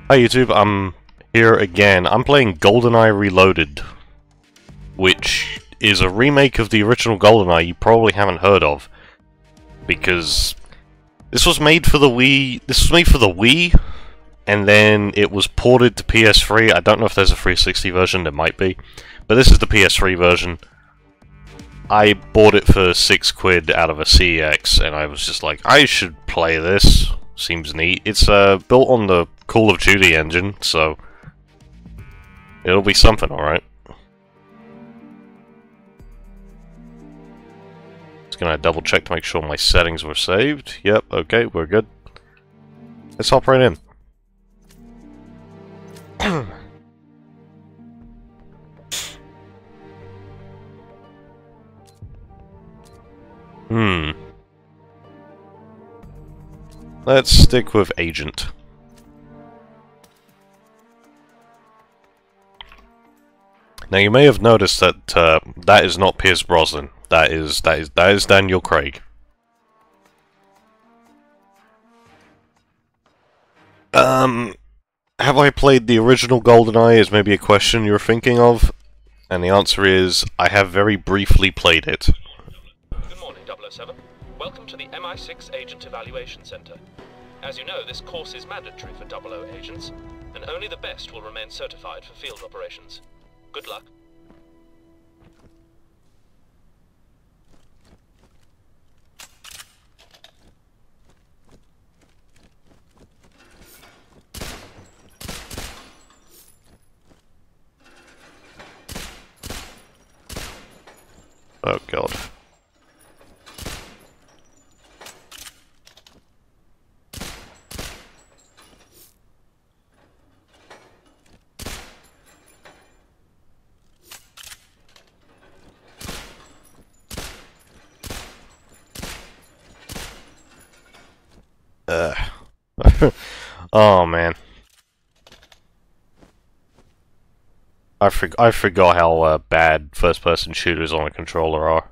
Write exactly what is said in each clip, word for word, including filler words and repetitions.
Hi YouTube, I'm here again. I'm playing GoldenEye Reloaded, which is a remake of the original GoldenEye you probably haven't heard of, because this was made for the Wii. This was made for the Wii, and then it was ported to P S three. I don't know if there's a three sixty version. There might be, but this is the P S three version. I bought it for six quid out of a C X, and I was just like, I should play this. Seems neat. It's uh, built on the Call of Duty engine, so it'll be something, alright. Just gonna double check to make sure my settings were saved. Yep, okay, we're good. Let's hop right in. Hmm. Let's stick with Agent. Now you may have noticed that uh, that is not Pierce Brosnan. That is that is that is Daniel Craig. Um, have I played the original GoldenEye? Is maybe a question you're thinking of, and the answer is I have very briefly played it. Good morning, double oh seven. Welcome to the M I six Agent Evaluation Center. As you know, this course is mandatory for double O agents, and only the best will remain certified for field operations. Good luck. Oh god. Uh. Oh man, I for I forgot how uh, bad first-person shooters on a controller are.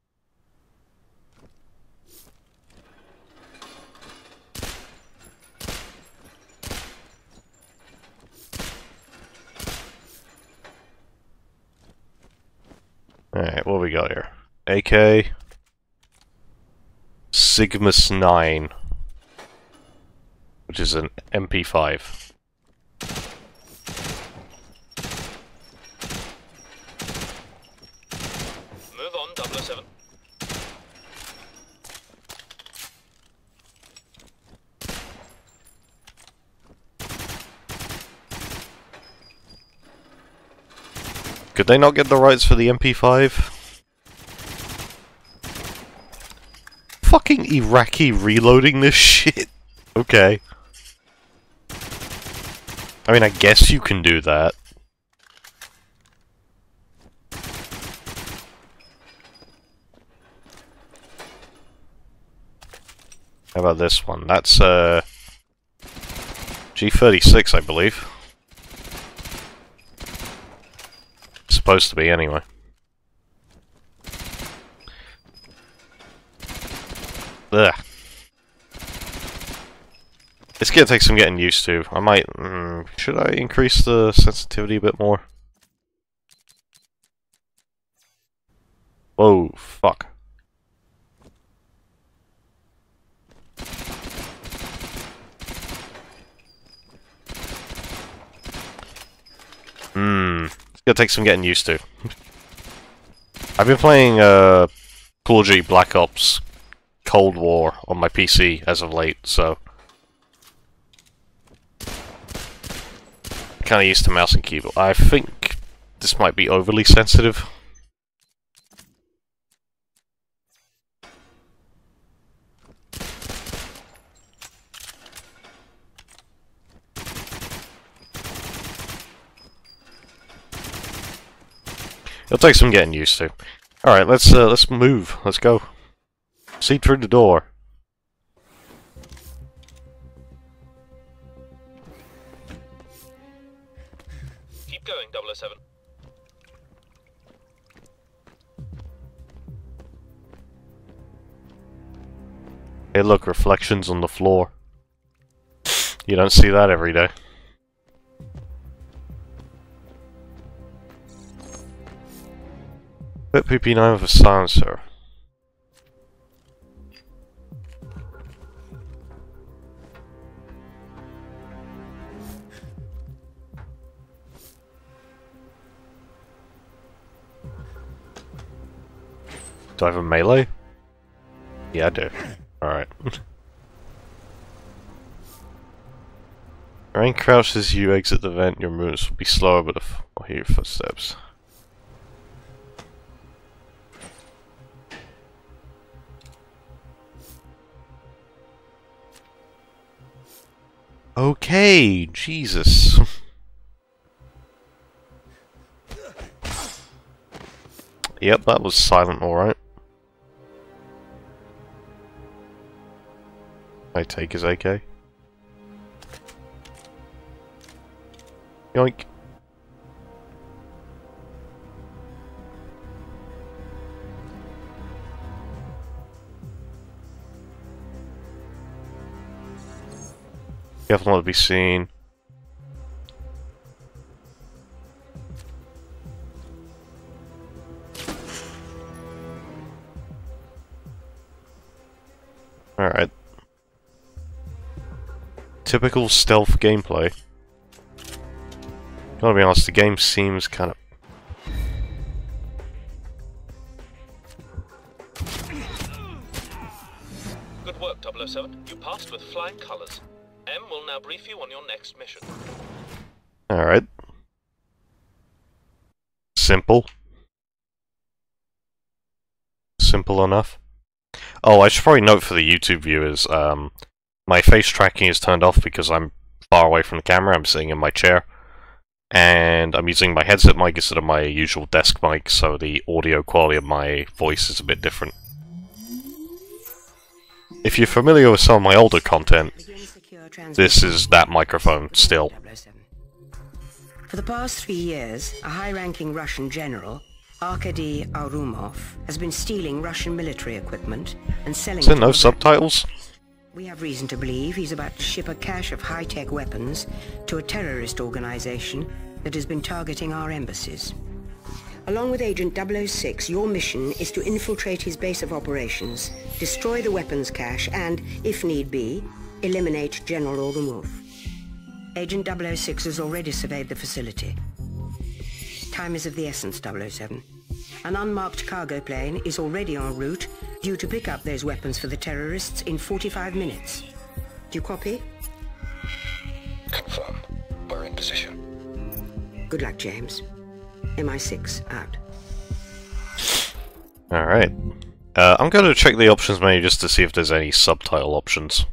All right, what we got here? A K Sigmas nine. Which is an M P five. Move on, double oh seven. Could they not get the rights for the M P five? Fucking Iraqi reloading this shit. Okay. I mean, I guess you can do that. How about this one? That's, uh... G thirty-six, I believe. Supposed to be, anyway. Ugh. It's gonna take some getting used to. I might... Mm, should I increase the sensitivity a bit more? Whoa, fuck. Hmm. It's gonna take some getting used to. I've been playing uh, Call of Duty Black Ops Cold War on my P C as of late, so... Kind of used to mouse and keyboard. I think this might be overly sensitive. It'll take some getting used to. All right, let's uh, let's move. Let's go. See through the door. Keep going, double oh seven. Hey look, reflections on the floor. You don't see that every day. Put P P nine with a silencer. Do I have a melee? Yeah, I do. Alright. Remain crouched as you exit the vent, your movements will be slower, but I'll hear your footsteps. Okay, Jesus. Yep, that was silent, alright. I take his A K. Yoink. Careful not to be seen. Alright. Typical stealth gameplay. Gotta be honest, the game seems kind of... Good work, double oh seven. You passed with flying colours. M will now brief you on your next mission. Alright. Simple. Simple enough. Oh, I should probably note for the YouTube viewers, um, my face tracking is turned off because I'm far away from the camera, I'm sitting in my chair. And I'm using my headset mic instead of my usual desk mic, so the audio quality of my voice is a bit different. If you're familiar with some of my older content, this is that microphone still. For the past three years, a high-ranking Russian general, Arkady Arumov, has been stealing Russian military equipment and selling Is there no subtitles? We have reason to believe he's about to ship a cache of high-tech weapons to a terrorist organization that has been targeting our embassies. Along with Agent double oh six, your mission is to infiltrate his base of operations, destroy the weapons cache, and, if need be, eliminate General Orumov. Agent double oh six has already surveyed the facility. Time is of the essence, double oh seven. An unmarked cargo plane is already en route, due to pick up those weapons for the terrorists in forty-five minutes. Do you copy? Confirm. We're in position. Good luck, James. M I six out. Alright. Uh, I'm going to check the options menu just to see if there's any subtitle options.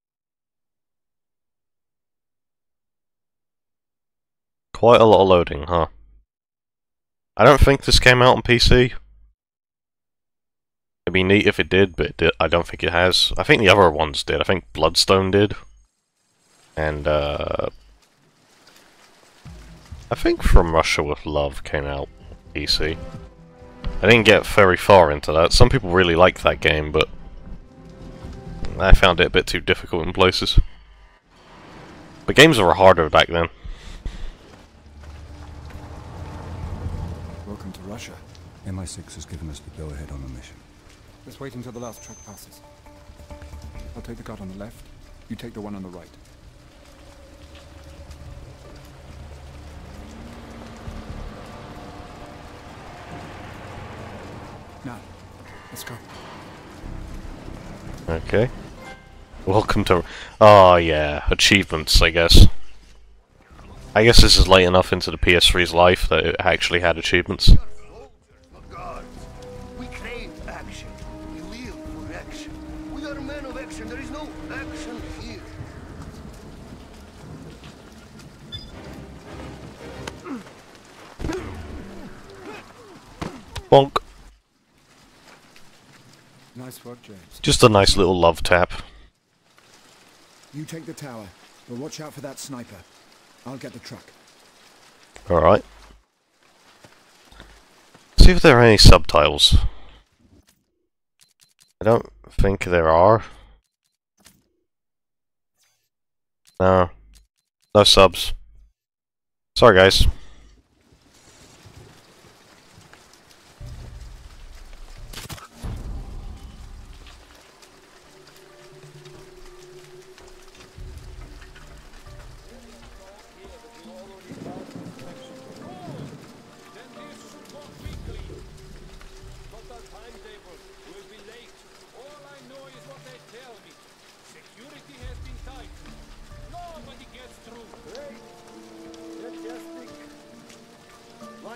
Quite a lot of loading, huh? I don't think this came out on P C. It'd be neat if it did, but it did, I don't think it has. I think the other ones did. I think Bloodstone did. And, uh... I think From Russia with Love came out on P C. I didn't get very far into that. Some people really liked that game, but I found it a bit too difficult in places. But games were harder back then. Welcome to Russia. M I six has given us the go-ahead on the mission. Let's wait until the last truck passes. I'll take the guard on the left, you take the one on the right. Now, let's go. Okay. Welcome to... Oh yeah, achievements, I guess. I guess this is late enough into the P S three's life that it actually had achievements. We crave action. We live for action. We are men of action. There is no action here. Bonk. Nice work, James. Just a nice little love tap. You take the tower, but watch out for that sniper. I'll get the truck. Alright. See if there are any subtitles. I don't think there are. No. No subs. Sorry, guys.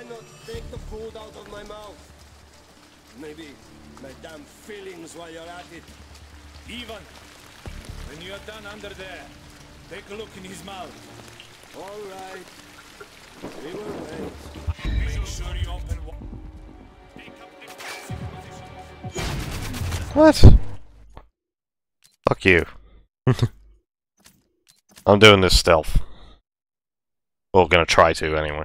not take the food out of my mouth? Maybe my damn feelings while you're at it. Ivan, when you're done under there, take a look in his mouth. All right. We will wait. Make sure you open one. Take up defensive positions. What? Fuck you. I'm doing this stealth. Well, gonna try to, anyway.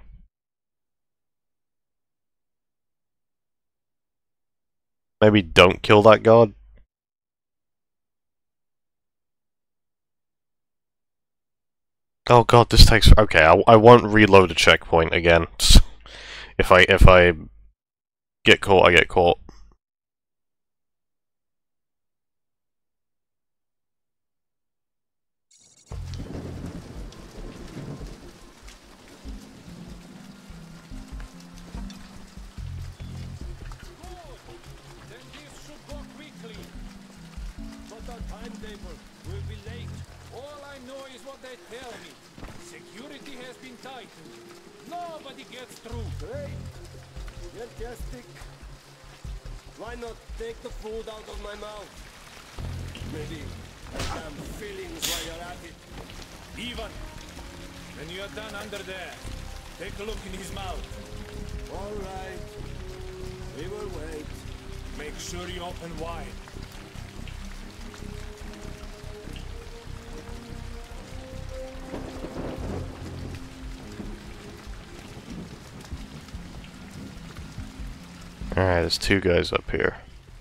Maybe don't kill that guard? Oh god, this takes... Okay, I, I won't reload a checkpoint again. If I, if I get caught, I get caught. Then this should go quickly. But our timetable will be late. All I know is what they tell me. Security has been tightened. Nobody gets through. Great. Fantastic. Why not take the food out of my mouth? Maybe my damn feelings while you're at it. Ivan, when you're done under there, take a look in his mouth. All right. We will wait. Make sure you open wide. Alright, there's two guys up here.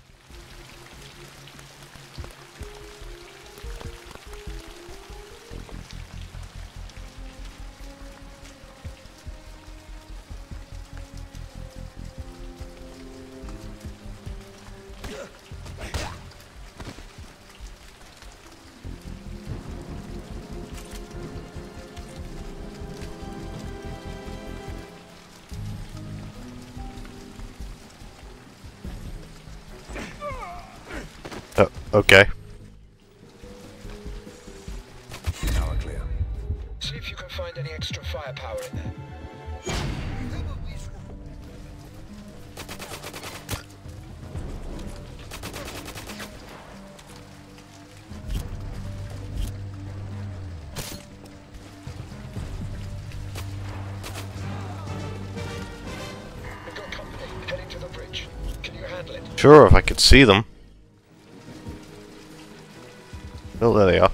Oh, okay. Tower clear. See if you can find any extra firepower in there. We've got company heading to the bridge. Can you handle it? Sure, if I could see them. Oh, there they are.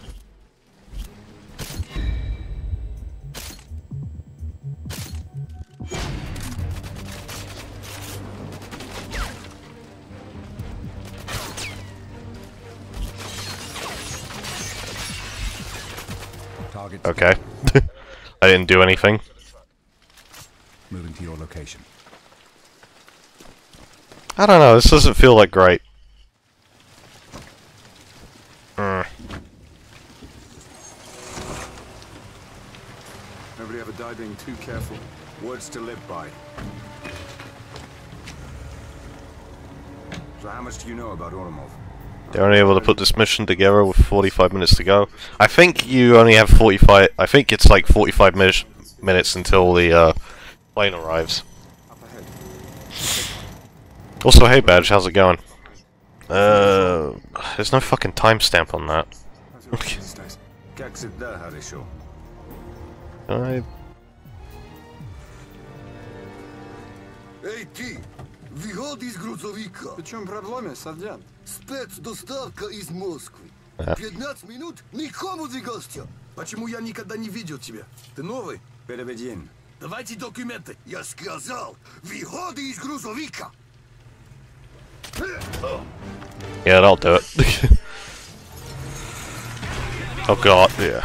Target. Okay. I didn't do anything. Moving to your location. I don't know, this doesn't feel like great. Mm. Nobody ever died being too careful. Words to live by. So how much do you know about Oromov? They're only able to put this mission together with forty-five minutes to go. I think you only have forty-five... I think it's like forty-five mi minutes until the uh, plane arrives. Up ahead. Also, hey Badge, how's it going? Uh, there's no fucking timestamp on that. How's your office these days? Как всегда, хорошо. I... Эй, ты! Выходи из грузовика! В чем проблема, сержант? Спецдоставка из Москвы. А. пятнадцать минут никому не гостя. Почему я никогда не видел тебя? Ты новый? Переведен. Давайте документы. Я сказал, выходи из грузовика. Yeah, that'll do it. Oh god, yeah.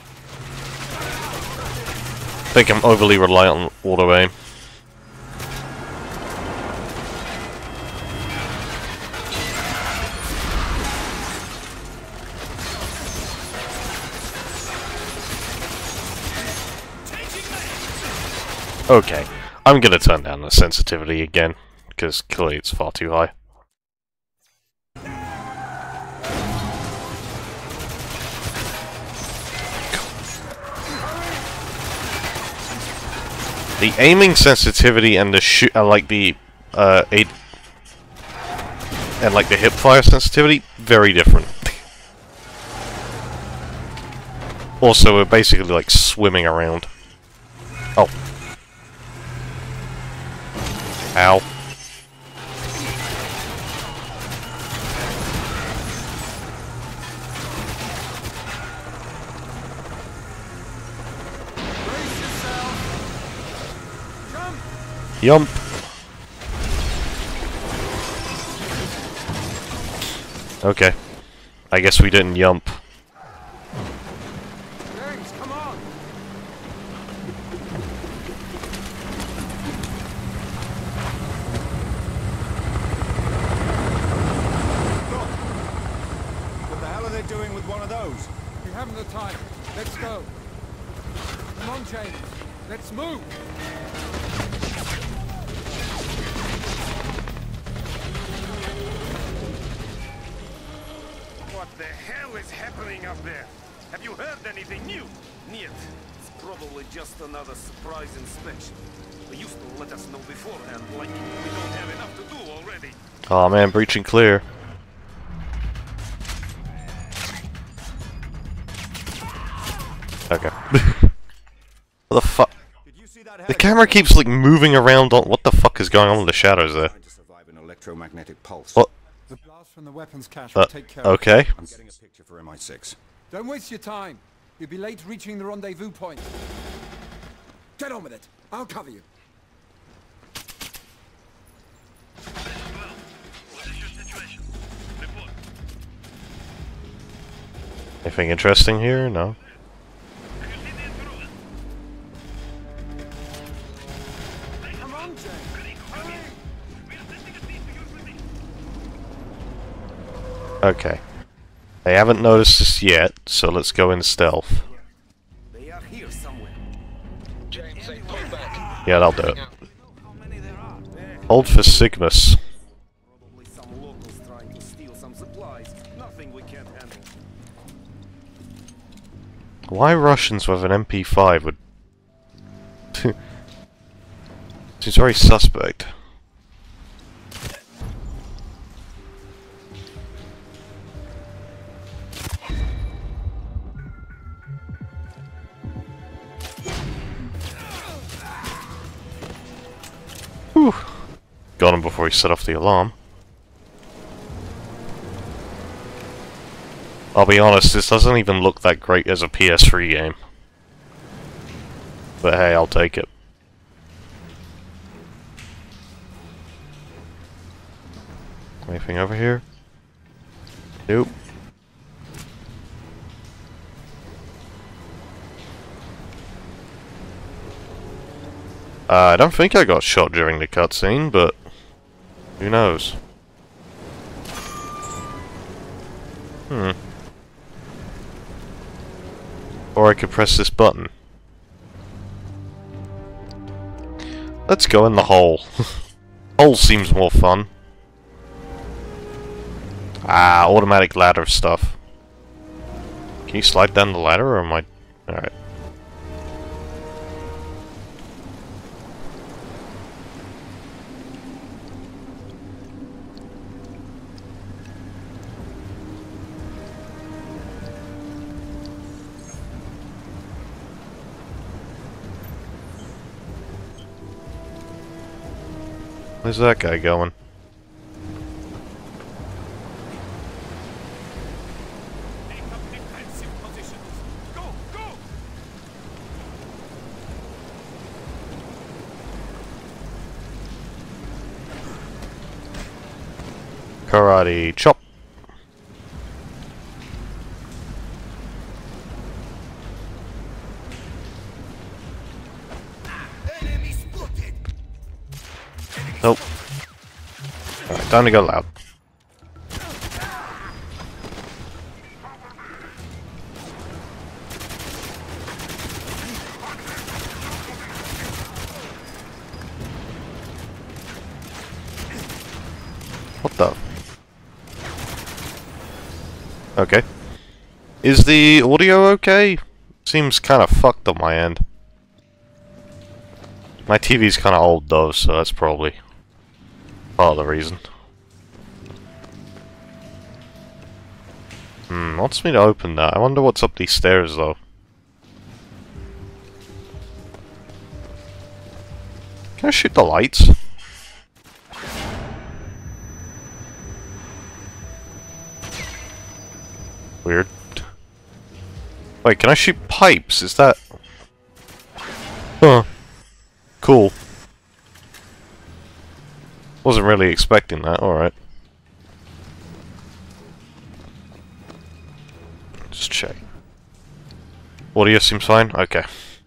I think I'm overly reliant on auto aim. Okay, I'm gonna turn down the sensitivity again, because clearly it's far too high. The aiming sensitivity and the shoot, uh, like the, uh, aid and like the hip fire sensitivity, very different. Also, we're basically like swimming around. Oh. Ow. Yump. Okay. I guess we didn't yump. James, come on! What the hell are they doing with one of those? We haven't the time. Let's go. Come on, James. Let's move. What the hell is happening up there? Have you heard anything new? Нет. It's probably just another surprise inspection. They used to let us know beforehand, like we don't have enough to do already. Aw, man, breaching clear. Okay. What the fuck? The camera keeps like moving around on. What the fuck is going on with the shadows there? What? The blast from the weapons cache Uh, will take care of it. okay. I'm getting a picture for M I six. Don't waste your time. You'll be late reaching the rendezvous point. Get on with it. I'll cover you. Anything interesting here? No. Come on, James. Hurry. Okay. They haven't noticed us yet, so let's go in stealth. They are here somewhere. James, they pulled back. Yeah, that'll do it. Hold for Sigmas. Probably some locals trying to steal some supplies. Nothing we can't handle. Why Russians with an M P five would... Seems very suspect. Whew. Got him before he set off the alarm. I'll be honest, this doesn't even look that great as a P S three game. But hey, I'll take it. Anything over here? Nope. Uh, I don't think I got shot during the cutscene, but who knows? Hmm. Or I could press this button. Let's go in the hole. Hole seems more fun. Ah, automatic ladder stuff. Can you slide down the ladder, or am I... Alright. Where's that guy going? Take up defensive positions. Go, go! Karate chop. Nope. Alright, time to go loud. What the? Okay. Is the audio okay? Seems kind of fucked on my end. My T V's kind of old though, so that's probably part of the reason. Hmm, wants me to open that. I wonder what's up these stairs though. Can I shoot the lights? Weird. Wait, can I shoot pipes? Is that... Huh. Cool. Wasn't really expecting that, alright. Just check. Audio seems fine? Okay.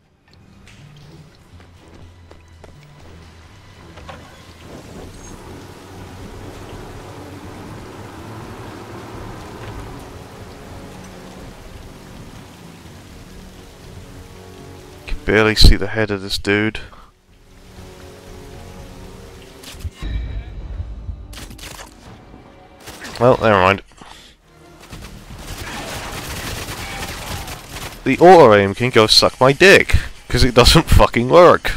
Can barely see the head of this dude. Well, never mind. The auto aim can go suck my dick, because it doesn't fucking work.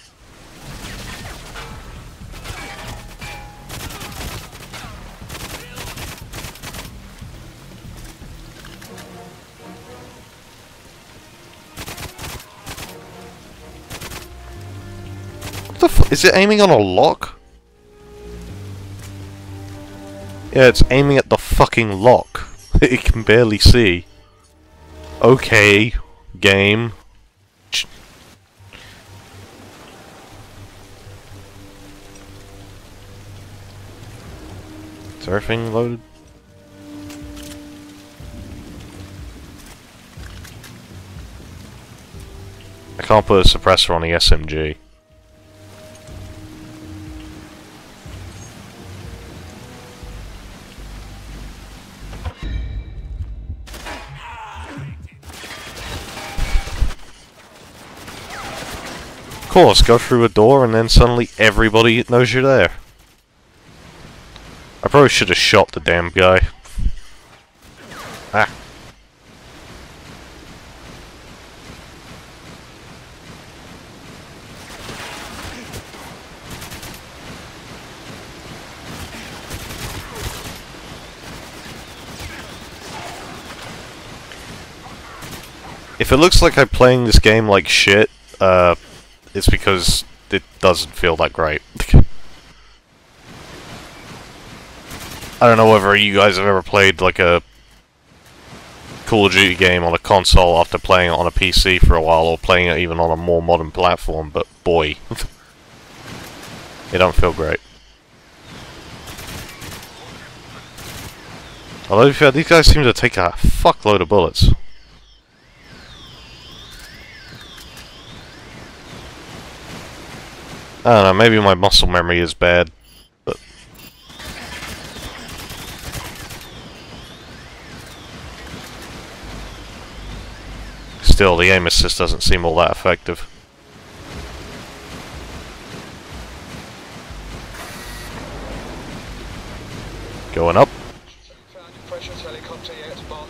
What the f- is it aiming on a lock? Yeah, it's aiming at the fucking lock. It can barely see. Okay, game. Ch Is everything loaded? I can't put a suppressor on the S M G. Of course, go through a door and then suddenly everybody knows you're there. I probably should have shot the damn guy. Ah. If it looks like I'm playing this game like shit, uh... it's because it doesn't feel that great. I don't know whether you guys have ever played like a Call of Duty game on a console after playing it on a P C for a while, or playing it even on a more modern platform, but boy, it don't feel great. Although these guys seem to take a fuckload of bullets. I don't know, maybe my muscle memory is bad, but... Still, the aim assist doesn't seem all that effective. Going up. Precious helicopter yet, Bond?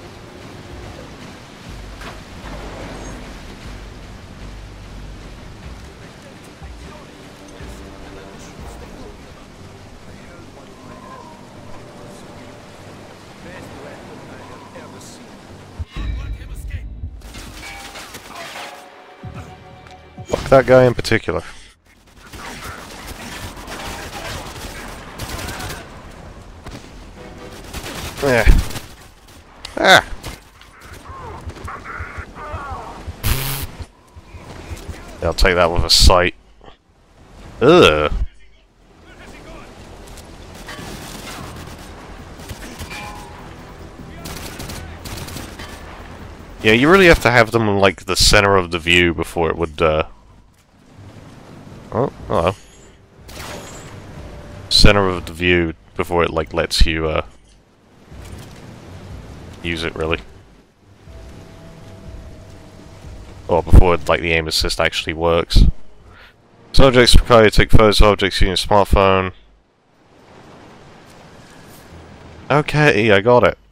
Fuck that guy in particular. Yeah. Ah. Yeah, I'll take that with a sight. Ugh. Yeah, you really have to have them in, like, the center of the view before it would, uh... Oh, hello. Center of the view before it, like, lets you, uh... use it, really. Or before, like, the aim assist actually works. Subjects require you to take photos of objects using a smartphone. Okay, I got it.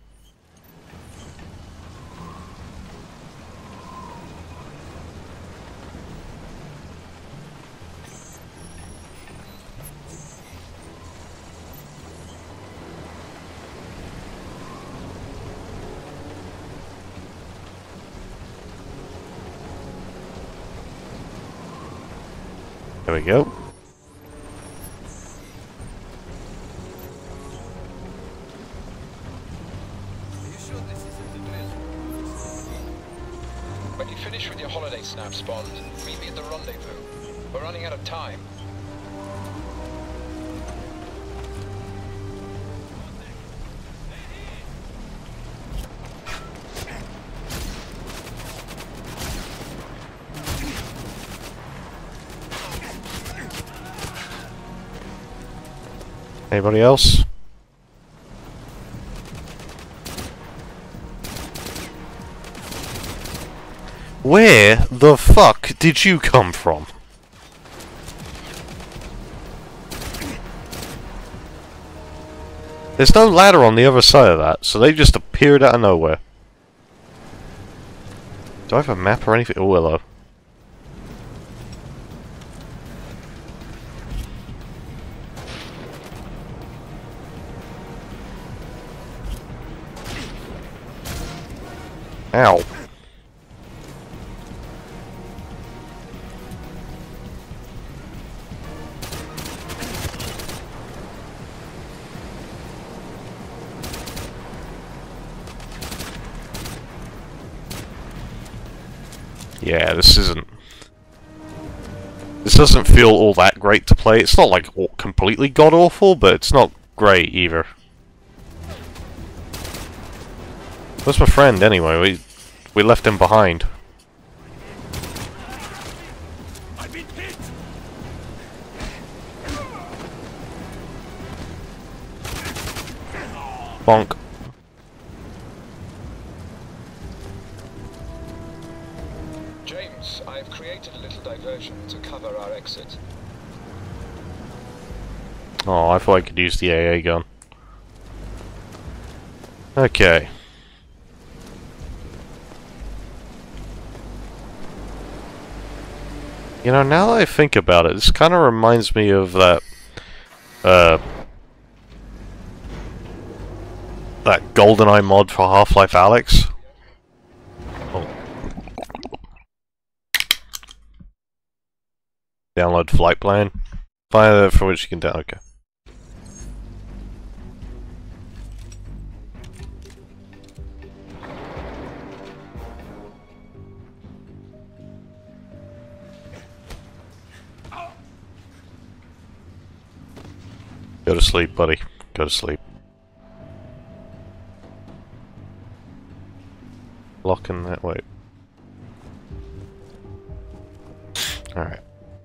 There we go. When you finish with your holiday snaps, Bond, meet me at the rendezvous. We're running out of time. Anybody else? Where the fuck did you come from? There's no ladder on the other side of that, so they just appeared out of nowhere. Do I have a map or anything? Oh, hello. Ow. Yeah, this isn't... This doesn't feel all that great to play. It's not like completely god-awful, but it's not great either. Where's my friend anyway? We we left him behind. I've been hit. Bonk. James, I've created a little diversion to cover our exit. Oh, I thought I could use the A A gun. Okay. You know, now that I think about it, this kind of reminds me of that, uh, that GoldenEye mod for Half-Life Alyx. Oh. Download flight plan. Fire for which you can down. Okay. Go to sleep, buddy. Go to sleep. Locking that way. Alright.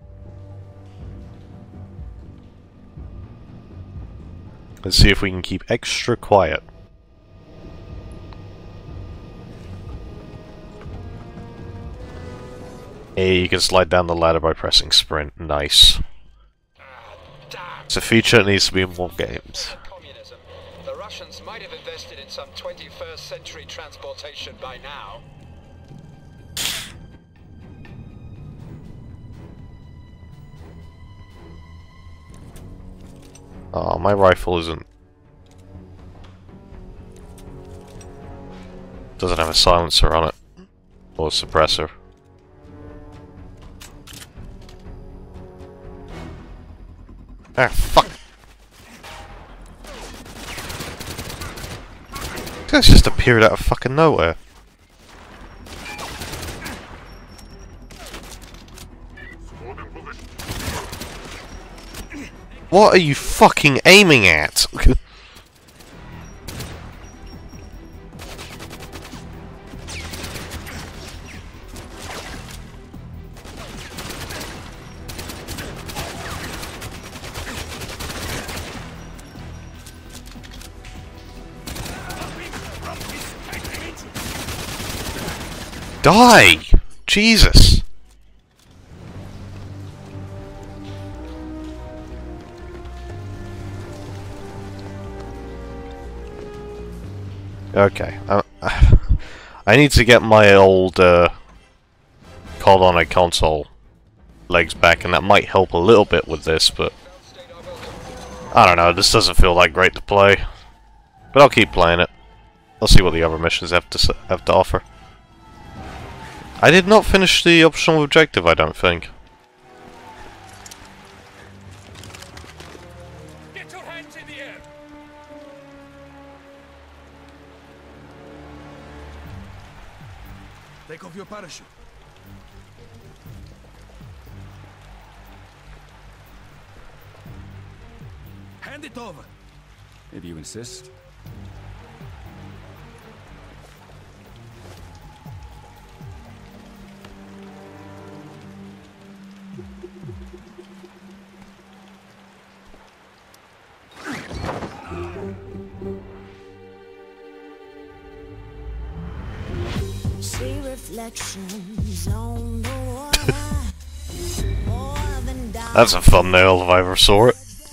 Let's see if we can keep extra quiet. Hey, you can slide down the ladder by pressing sprint. Nice. It's a feature that needs to be in more games. Communism. The Russians might have invested in some twenty-first century transportation by now. Oh, my rifle isn't... doesn't have a silencer on it. Or a suppressor. Ah, fuck! This guy's just appeared out of fucking nowhere. What are you fucking aiming at? Die! Jesus! Okay, I, I need to get my old uh, called on a console legs back, and that might help a little bit with this, but I don't know, this doesn't feel that great to play. But I'll keep playing it. I'll see what the other missions have to have to offer. I did not finish the optional objective, I don't think. parachute. Hand it over. If you insist. See reflections on the water. More than That's a thumbnail if I ever saw it.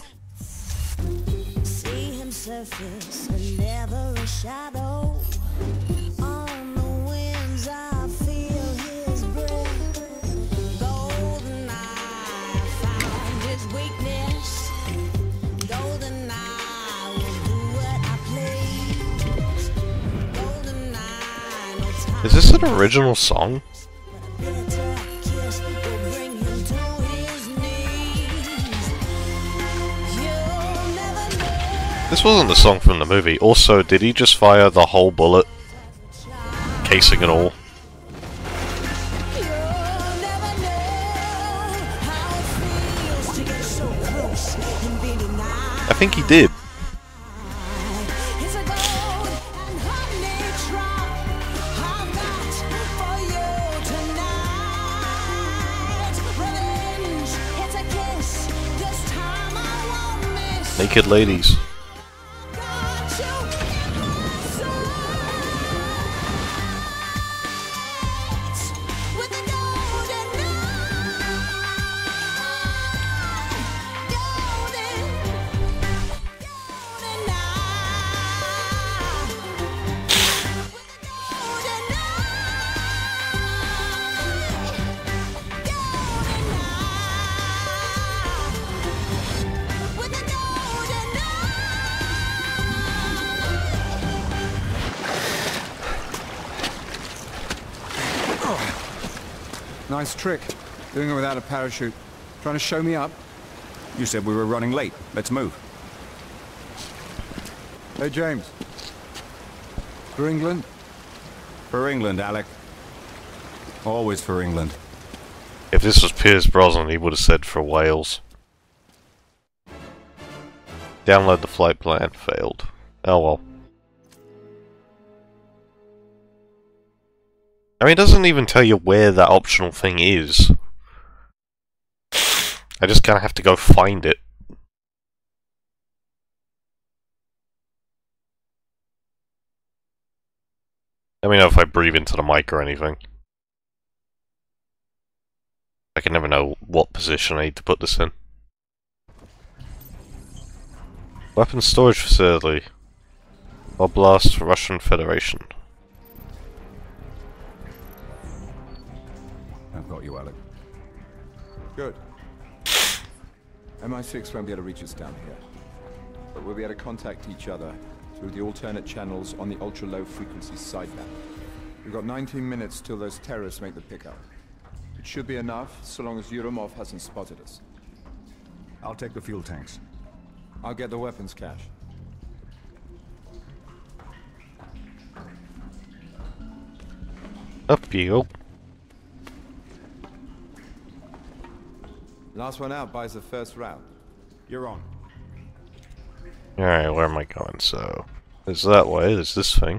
see him surface, and never a shadow. On the winds, I feel his breath. GoldenEye found his weakness. GoldenEye will do what I please. GoldenEye, no time. Is this an original song? Bitter kiss will bring him to his knees. You'll never know. This wasn't the song from the movie. Also, did he just fire the whole bullet? Casing and all? You'll never know how it feels to get so close and be denied. I think he did. It's a gold and honey drop I've got for you tonight. Revenge, it's a kiss. This time I won't miss. Naked ladies. Got you in my sights with the golden eye. Golden, golden eye. With the golden eye. Golden eye. With the golden eye. Nice trick. Doing it without a parachute. Trying to show me up? You said we were running late. Let's move. Hey, James. For England? For England, Alec. Always for England. If this was Pierce Brosnan, he would have said for Wales. Download the flight plan. Failed. Oh well. I mean, it doesn't even tell you where that optional thing is. I just kind of have to go find it. Let me know if I breathe into the mic or anything. I can never know what position I need to put this in. Weapons storage facility. Oblast, Russian Federation. I've got you, Alec. Good. M I six won't be able to reach us down here. But we'll be able to contact each other through the alternate channels on the ultra-low frequency sideband. We've got nineteen minutes till those terrorists make the pickup. It should be enough, so long as Yuromov hasn't spotted us. I'll take the fuel tanks. I'll get the weapons cache. Up you go. Last one out buys the first route. You're on. Alright, where am I going? So, it's that way, there's this thing.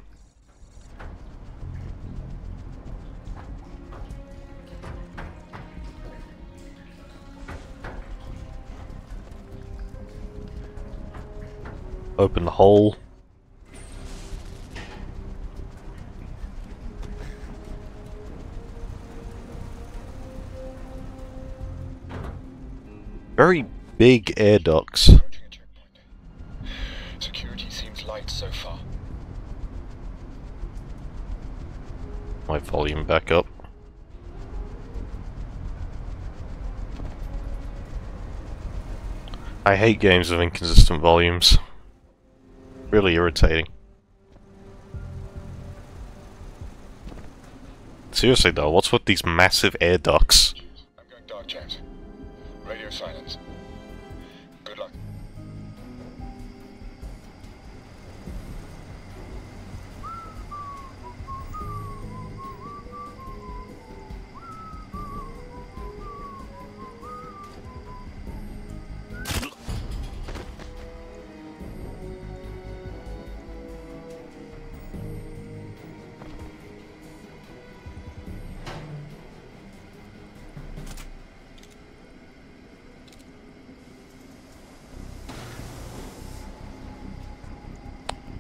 Open the hole. Very big air ducts. Security seems light so far. My volume back up. I hate games with inconsistent volumes. Really irritating. Seriously though, what's with these massive air ducts? I'm going dark, James. Radio silence. Good luck.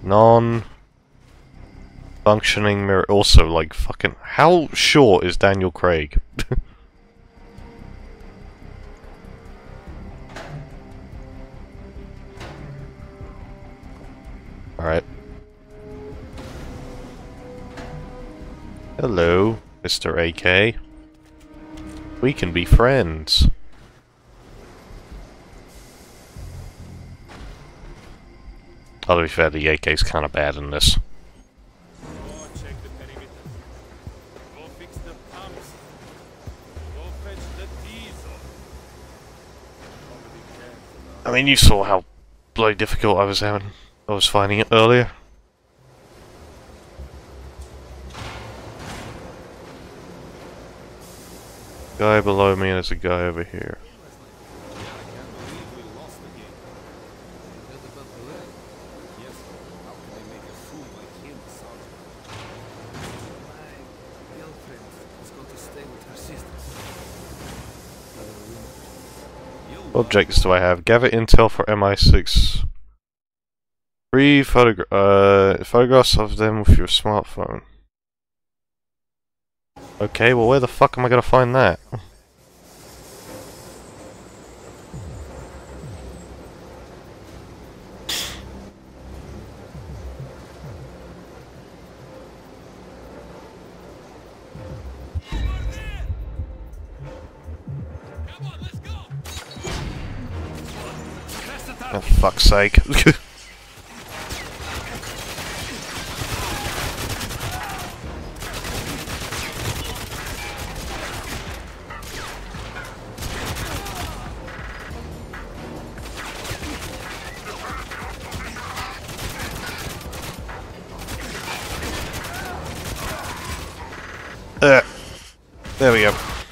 Non-functioning mirror. Also, like, fucking... How short is Daniel Craig? Alright. Hello, Mister A K. We can be friends. Oh, to be fair, the A K's kind of bad in this. I mean, you saw how bloody difficult I was having. I was finding it earlier. Guy below me, and there's a guy over here. What objectives do I have? Gather intel for M I six. Three photogra uh, photographs of them with your smartphone. Okay, well where the fuck am I gonna find that? Oh, fuck's sake. uh, there we go.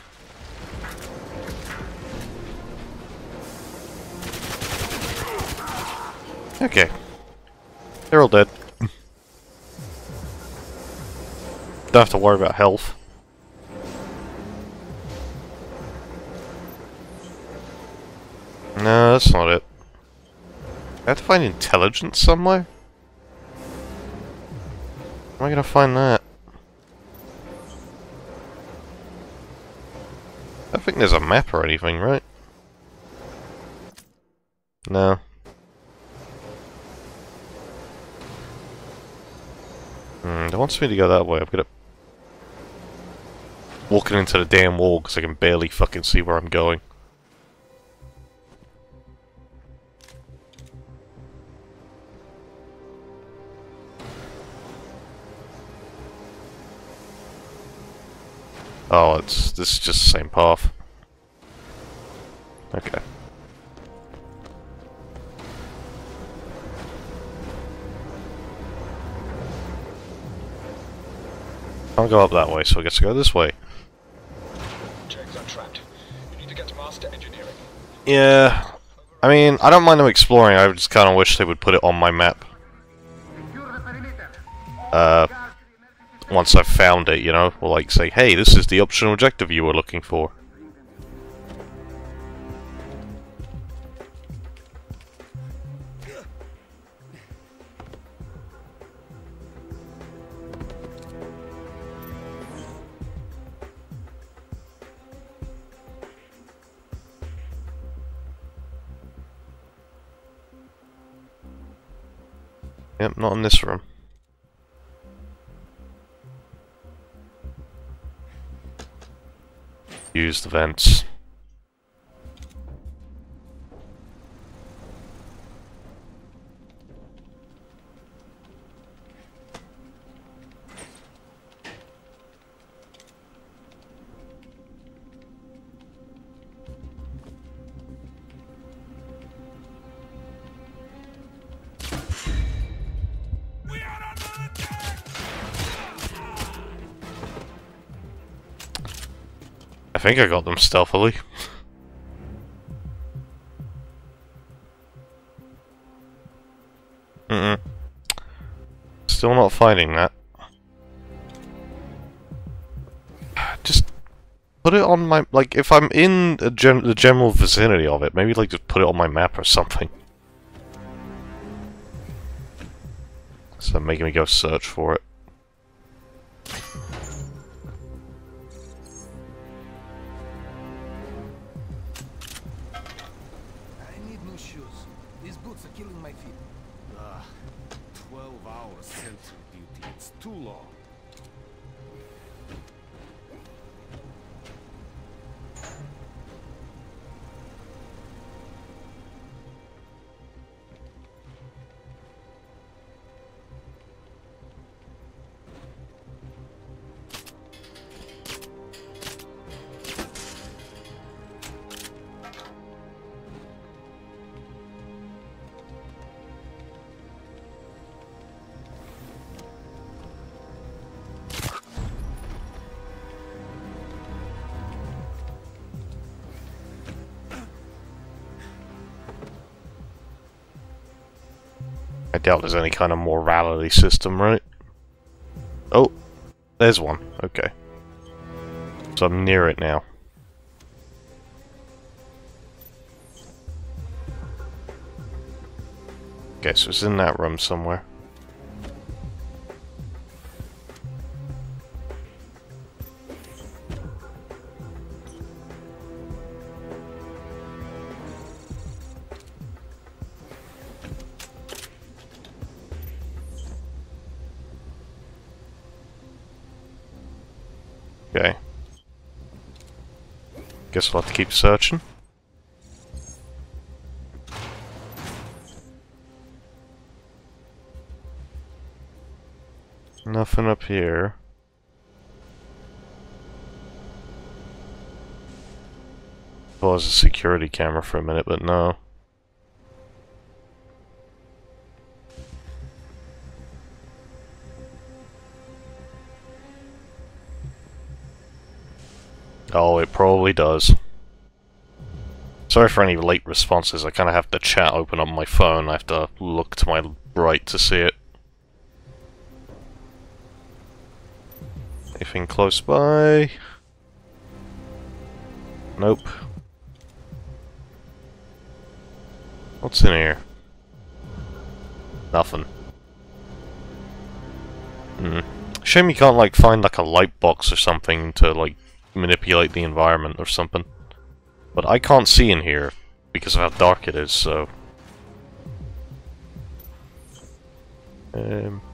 Okay. They're all dead. Don't have to worry about health. No, that's not it. I have to find intelligence somewhere? How am I gonna find that? I don't think there's a map or anything, right? No. Hmm, it wants me to go that way. I'm gonna... walking into the damn wall because I can barely fucking see where I'm going. Oh, it's this is just the same path. Okay. I'll go up that way, so I guess I go this way. James, I'm trapped. You need to get to master engineering. Yeah, I mean, I don't mind them exploring. I just kind of wish they would put it on my map. Uh, once I've found it, you know, or like say, hey, this is the optional objective you were looking for. Yep, not in this room. Use the vents. I think I got them stealthily. Mm-mm. Still not finding that. Just put it on my... like, if I'm in a gen the general vicinity of it, maybe like just put it on my map or something. So making me go search for it. I need new shoes. These boots are killing my feet. Ah, twelve hours sentry duty. It's too long. I doubt there's any kind of morality system, right? Oh, there's one. Okay. So I'm near it now. Okay, so it's in that room somewhere. Okay. Guess we'll have to keep searching. Nothing up here. Well, there's a security camera for a minute, but no. Oh, it probably does. Sorry for any late responses. I kind of have the chat open on my phone. I have to look to my right to see it. Anything close by? Nope. What's in here? Nothing. Hmm. Shame you can't, like, find, like, a light box or something to, like, manipulate the environment or something. But I can't see in here because of how dark it is, so... Um...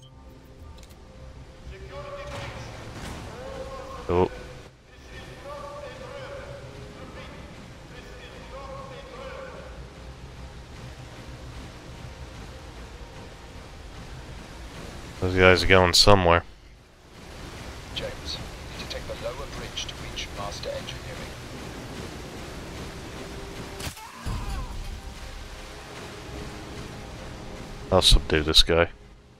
Oh. Those guys are going somewhere. James, you need to take the lower bridge to reach Master Engineering. I'll subdue this guy.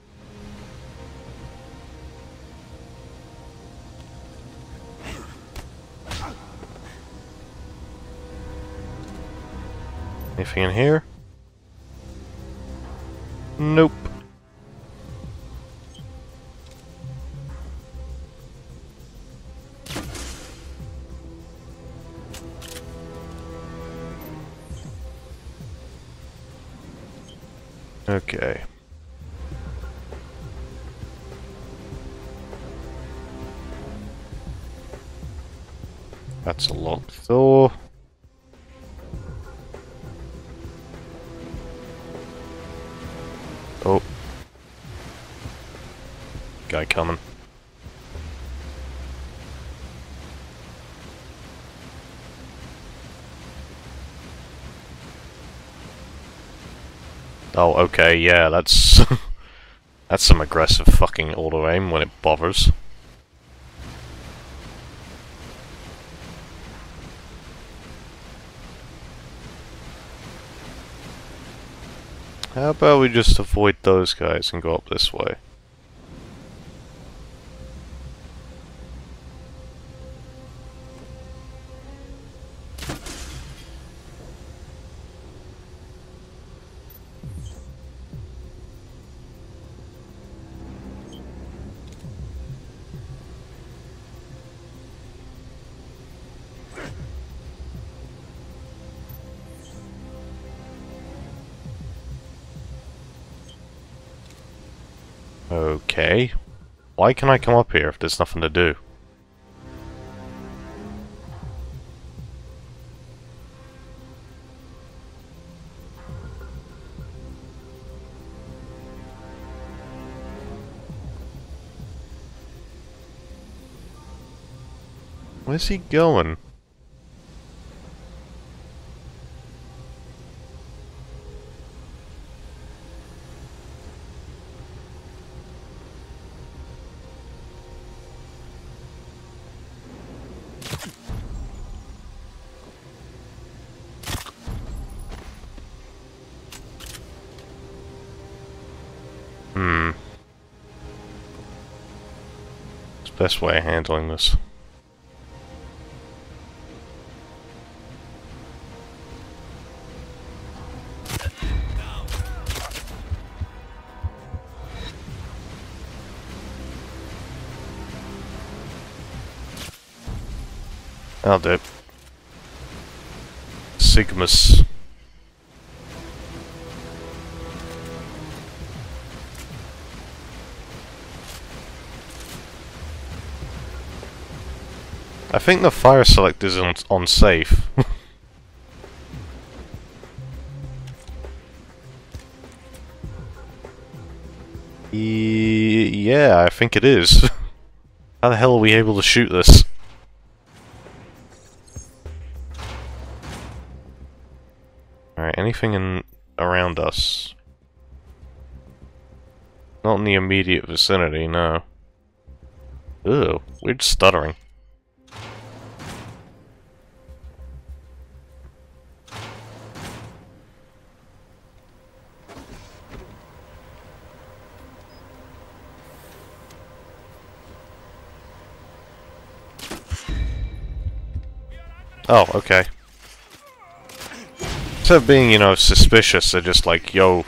Anything in here? Nope. Okay. That's a locked door. Oh. Guy coming. Oh, okay, yeah, that's... that's some aggressive fucking auto-aim when it bothers. How about we just avoid those guys and go up this way? Okay. Why can I come up here if there's nothing to do? Where's he going? Hmm. What's the best way of handling this? I'll do it. Sigmas. I think the fire select is on, on safe. e yeah, I think it is. How the hell are we able to shoot this? Alright, anything in around us? Not in the immediate vicinity, no. Ew, weird stuttering. Oh, okay. Instead of being, you know, suspicious, they're just like, yo.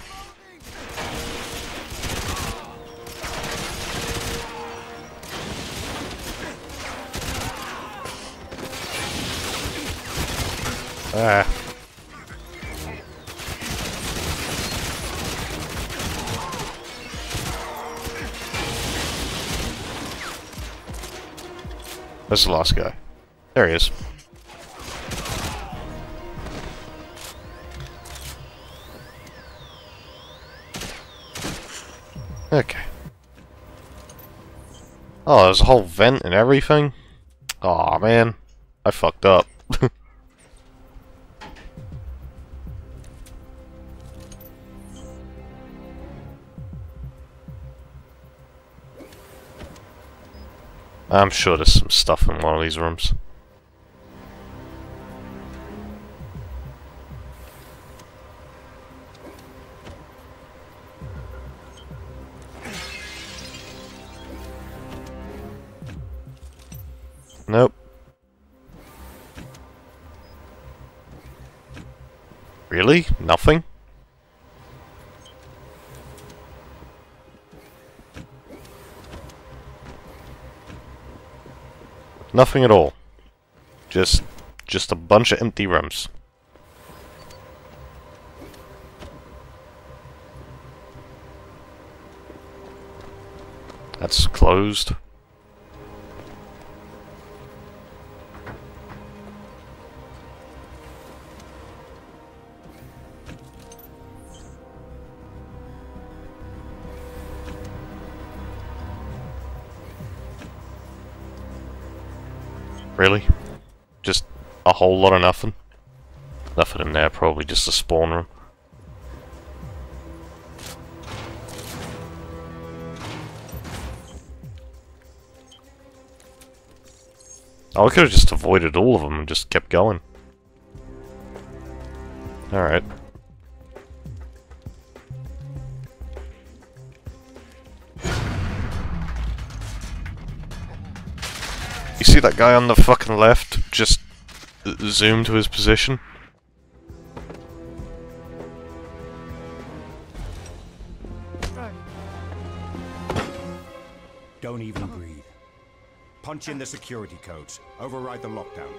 Ah. That's the last guy. There he is. Okay. Oh, there's a whole vent and everything? Aw, man. I fucked up. I'm sure there's some stuff in one of these rooms. Nope. Really? Nothing? Nothing at all. Just, just a bunch of empty rooms. That's closed. Really? Just a whole lot of nothing? Nothing in there, probably just a spawn room. Oh, I could have just avoided all of them and just kept going. Alright. You see that guy on the fucking left? Just zoom to his position. Don't even breathe. Punch in the security codes. Override the lockdown.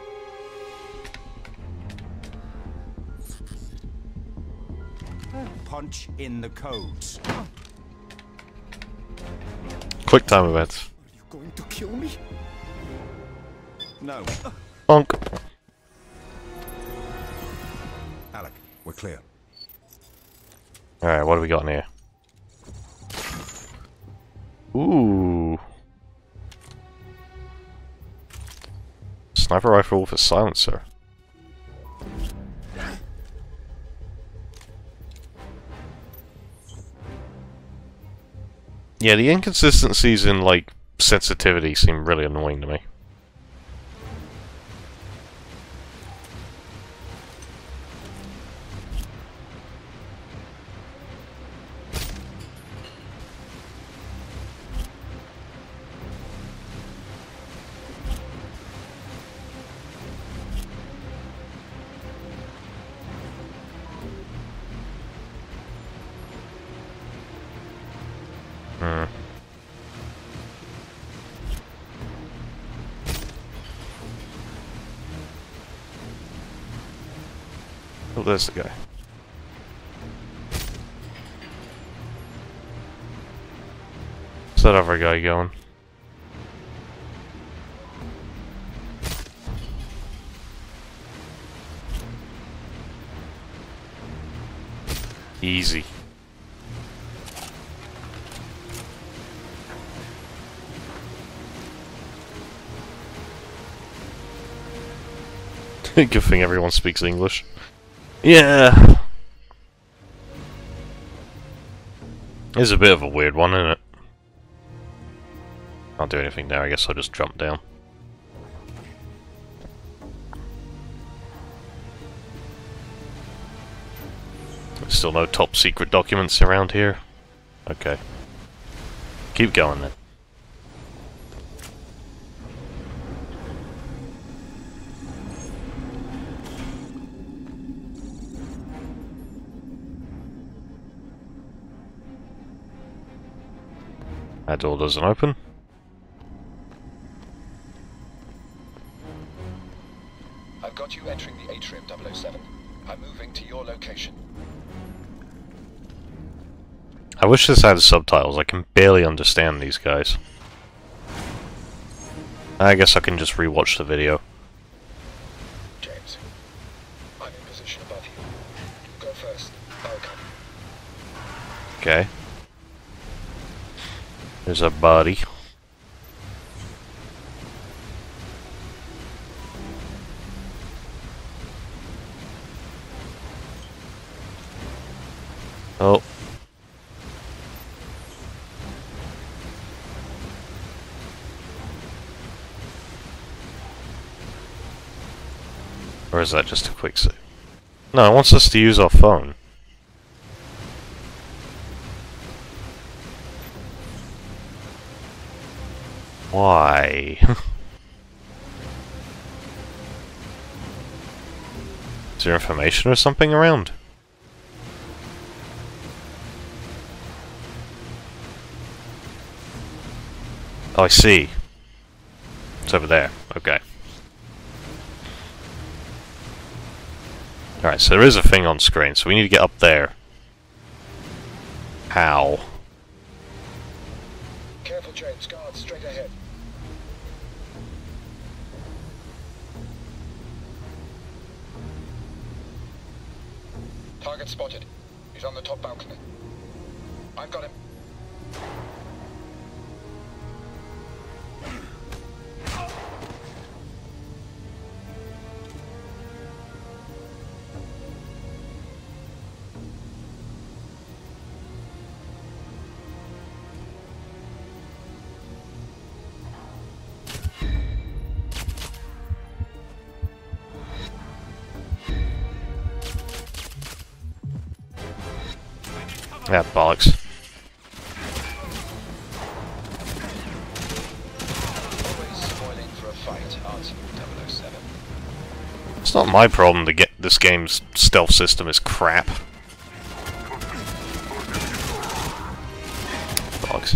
Punch in the codes. Quick time events. Are you going to kill me? No. Bonk. Alec, we're clear. Alright, what do we got in here? Ooh. Sniper rifle with a silencer. Yeah, the inconsistencies in, like, sensitivity seem really annoying to me. Hmm. Oh, there's the guy. Where's that other guy going? Easy. Good thing everyone speaks English. Yeah. It's a bit of a weird one, isn't it? Can't do anything there, I guess I'll just jump down. There's still no top secret documents around here. Okay. Keep going then. That door doesn't open. I've got you entering the atrium, double oh seven. I'm moving to your location. I wish this had subtitles. I can barely understand these guys. I guess I can just rewatch the video. James, I'm in position above you. Go first. I'll come. Okay. There's a body. Oh. Or is that just a quick save? No, it wants us to use our phone. Why? Is there information or something around? Oh, I see. It's over there. Okay. Alright, so there is a thing on screen, so we need to get up there. How? Careful, James. Guard straight ahead. Target spotted. He's on the top balcony. I've got him. Yeah, bollocks. Always spoiling for a fight, aren't you, double oh seven? It's not my problem to get this game's stealth system is crap. Bollocks.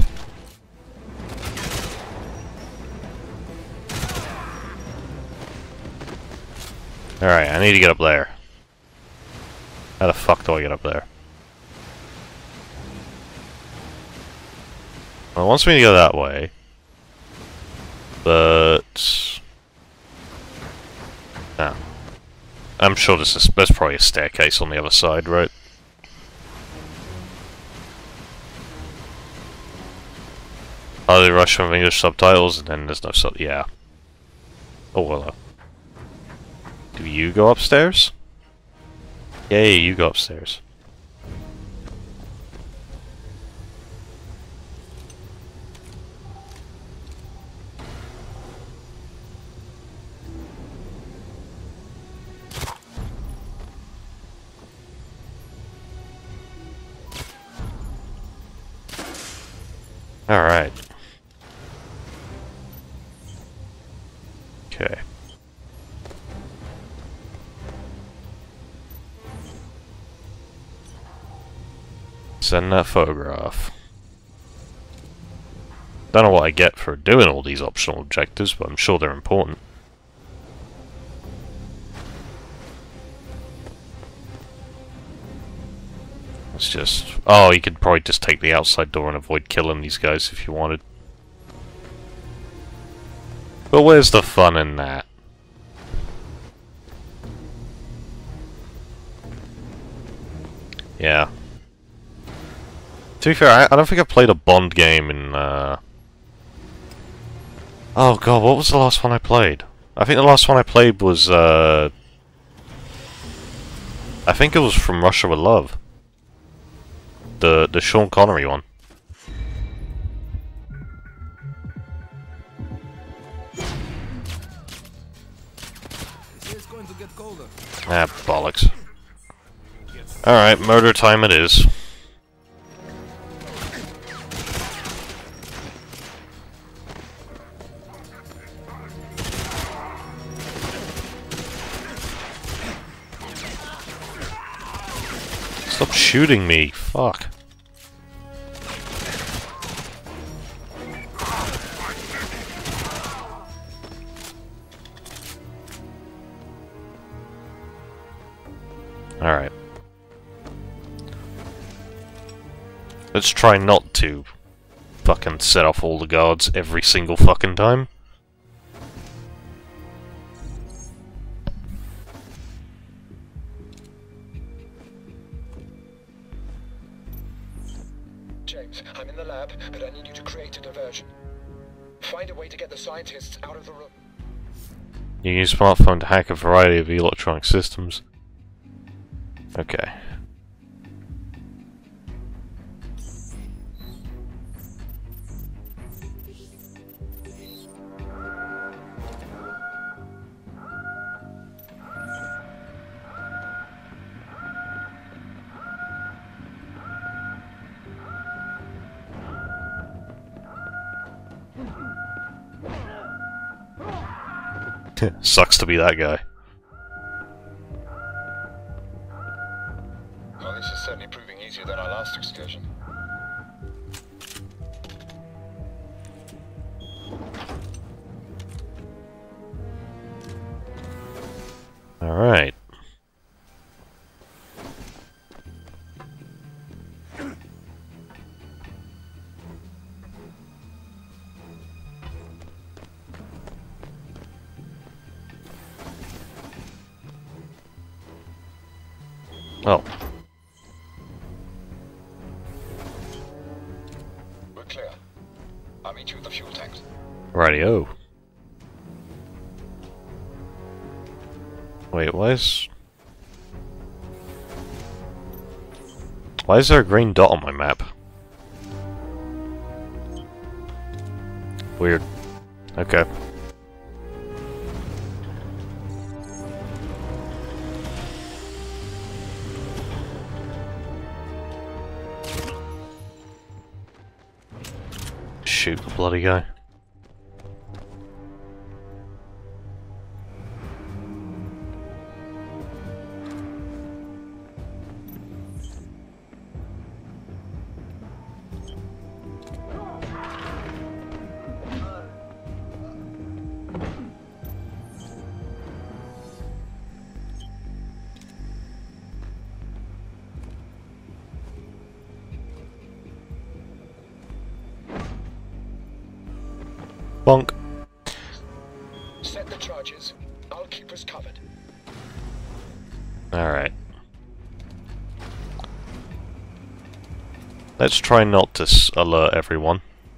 Alright, I need to get up there. How the fuck do I get up there? Well, it wants me to go that way. But... no. I'm sure this is, there's probably a staircase on the other side, right? Oh, they rush from English subtitles, and then there's no sub... yeah. Oh, well. Do you go upstairs? Yay, you go upstairs. Alright. Okay. Send that photograph. Don't know what I get for doing all these optional objectives, but I'm sure they're important. It's just... oh, you could probably just take the outside door and avoid killing these guys if you wanted. But where's the fun in that? Yeah. To be fair, I, I don't think I played a Bond game in, uh... oh god, what was the last one I played? I think the last one I played was, uh... I think it was From Russia With Love. The, the Sean Connery one. Ah, bollocks. Alright, murder time it is. Stop shooting me, fuck. Alright. Let's try not to fucking set off all the guards every single fucking time. James, I'm in the lab, but I need you to create a diversion. Find a way to get the scientists out of the room. You can use a smartphone to hack a variety of electronic systems. Okay. Sucks to be that guy. Well, this is certainly proving easier than our last excursion. Alright. Oh. We're clear. I'll meet you at the fuel tanks. Rightio. Wait, why is... why is there a green dot on my map? Weird. Okay. Shoot the bloody guy. Bonk. Set the charges. I'll keep us covered. Alright. Let's try not to s alert everyone.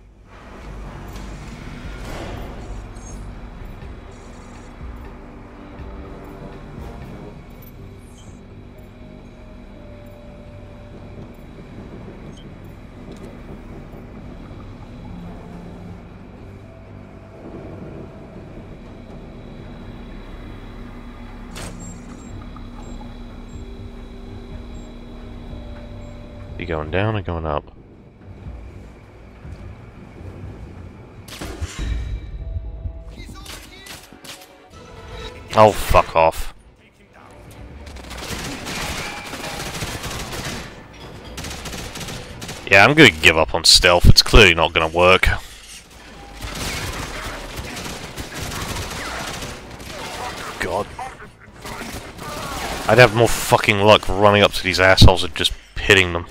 You going down or going up? Oh, fuck off. Yeah, I'm gonna give up on stealth. It's clearly not gonna work. God. I'd have more fucking luck running up to these assholes and just hitting them.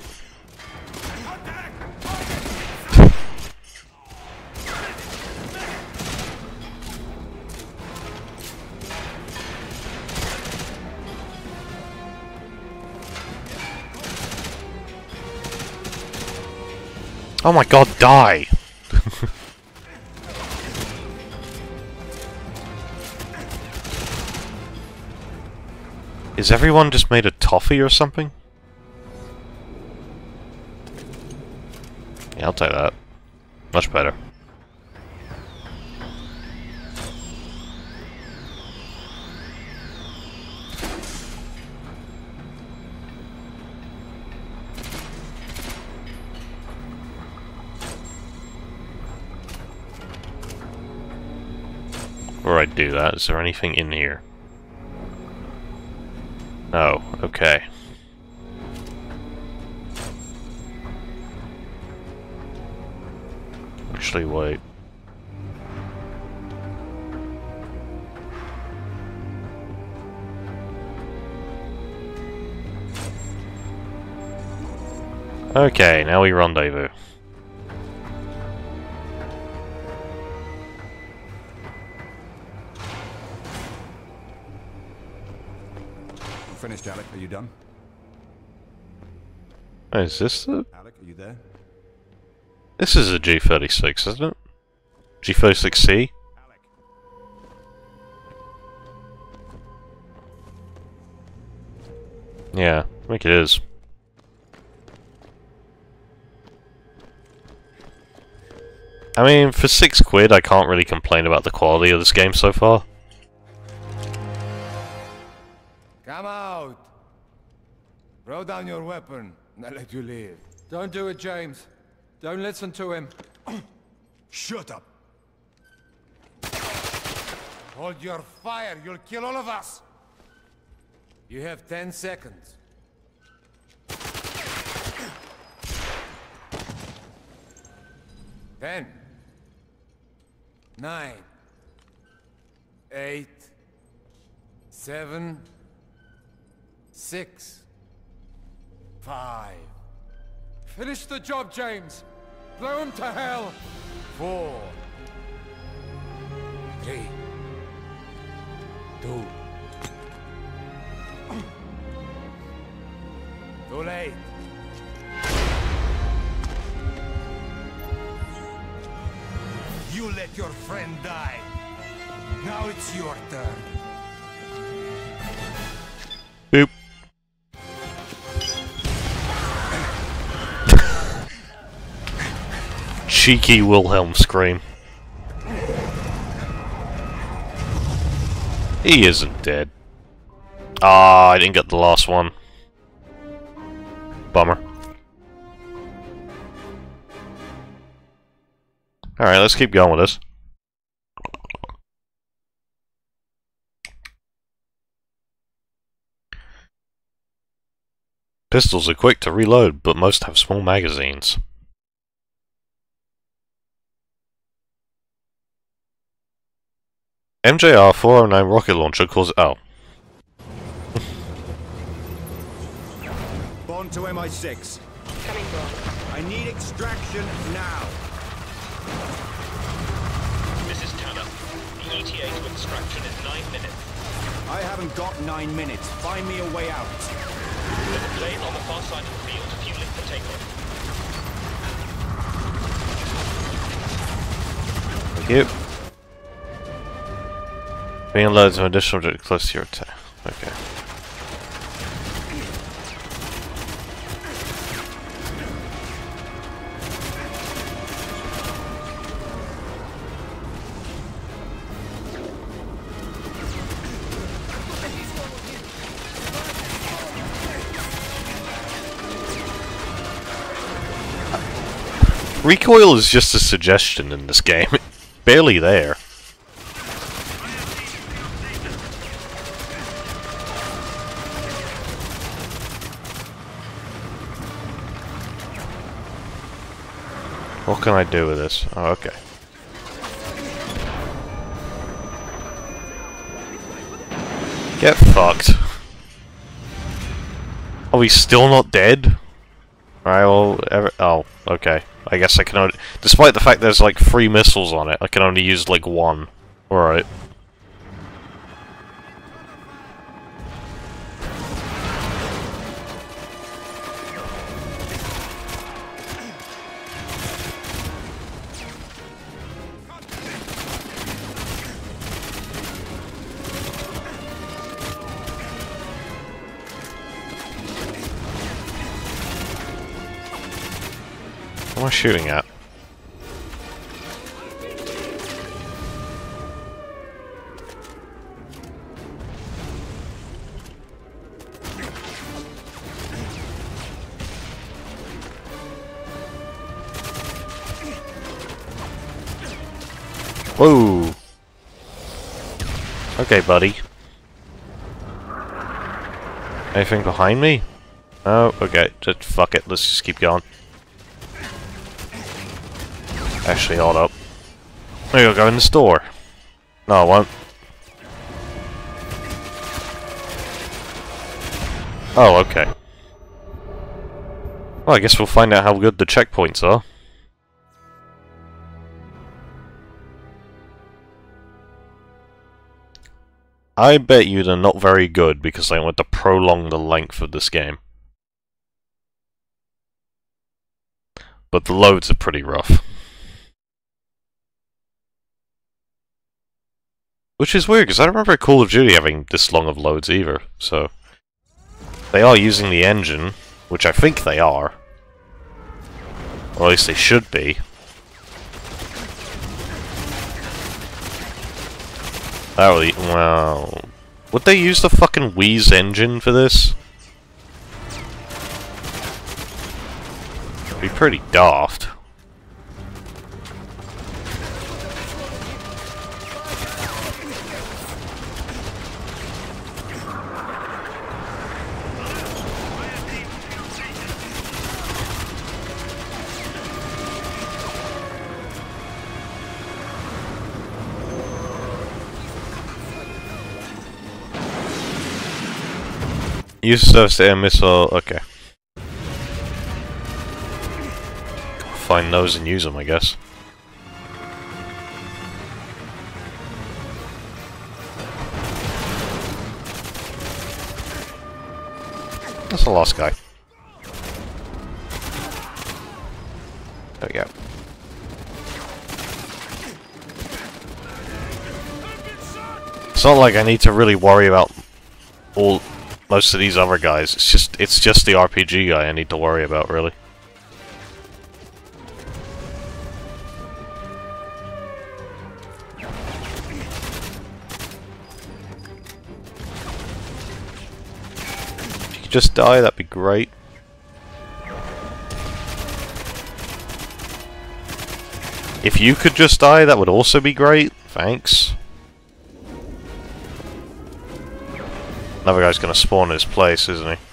Oh my god, die! Is everyone just made of toffee or something? Yeah, I'll take that. Much better. Before I do that, is there anything in here? No, okay. Actually, wait. Okay, now we rendezvous. Finished, Alec. Are you done? Oh, is this the... Alec, are you there? This is a G thirty-six, isn't it? G thirty-six C? Alec. Yeah, I think it is. I mean, for six quid, I can't really complain about the quality of this game so far. Come out! Throw down your weapon, and I'll let you live. Don't do it, James. Don't listen to him. Shut up! Hold your fire, you'll kill all of us! You have ten seconds. Ten. Nine. Eight. Seven. Six. Five. Finish the job, James. Blow him to hell. Four. Three. Two. Too late. You let your friend die. Now it's your turn. Boop. Cheeky Wilhelm scream. He isn't dead. Ah, I didn't get the last one. Bummer. Alright, let's keep going with this. Pistols are quick to reload, but most have small magazines. M J R four oh nine rocket launcher causes... oh. Bond to M I six. Coming, Bond. I need extraction now. E T A to extraction in nine minutes. I haven't got nine minutes. Find me a way out. There's a plane on the far side of the field, fueling for takeoff. Thank you. Being loads of additional object close to your attack. Okay. Recoil is just a suggestion in this game. Barely there. What can I do with this? Oh, okay. Get fucked. Oh, he's still not dead? Alright, well, ever- oh, okay. I guess I can only- despite the fact there's like three missiles on it, I can only use like one. Alright. What am I shooting at? Whoa! Okay, buddy. Anything behind me? Oh, okay. Just fuck it. Let's just keep going. Actually, hold up. Maybe I'll go in the store. No, I won't. Oh, okay. Well, I guess we'll find out how good the checkpoints are. I bet you they're not very good because they want to prolong the length of this game. But the loads are pretty rough. Which is weird, because I don't remember Call of Duty having this long of loads either, so... They are using the engine, which I think they are. Or at least they should be. That really... well... Would they use the fucking Wheeze engine for this? It'd be pretty daft. Use surface air missile, okay. Find those and use them, I guess. That's a lost guy. There we go. It's not like I need to really worry about all most of these other guys. It's just it's just the R P G guy I need to worry about, really. If you could just die, that'd be great. If you could just die, that would also be great. Thanks. Another guy's gonna spawn in his place, isn't he?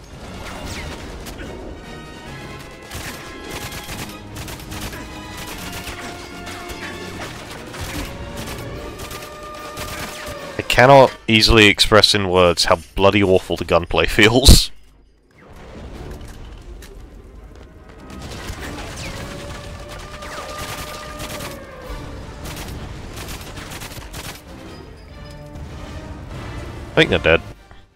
I cannot easily express in words how bloody awful the gunplay feels. think they're dead.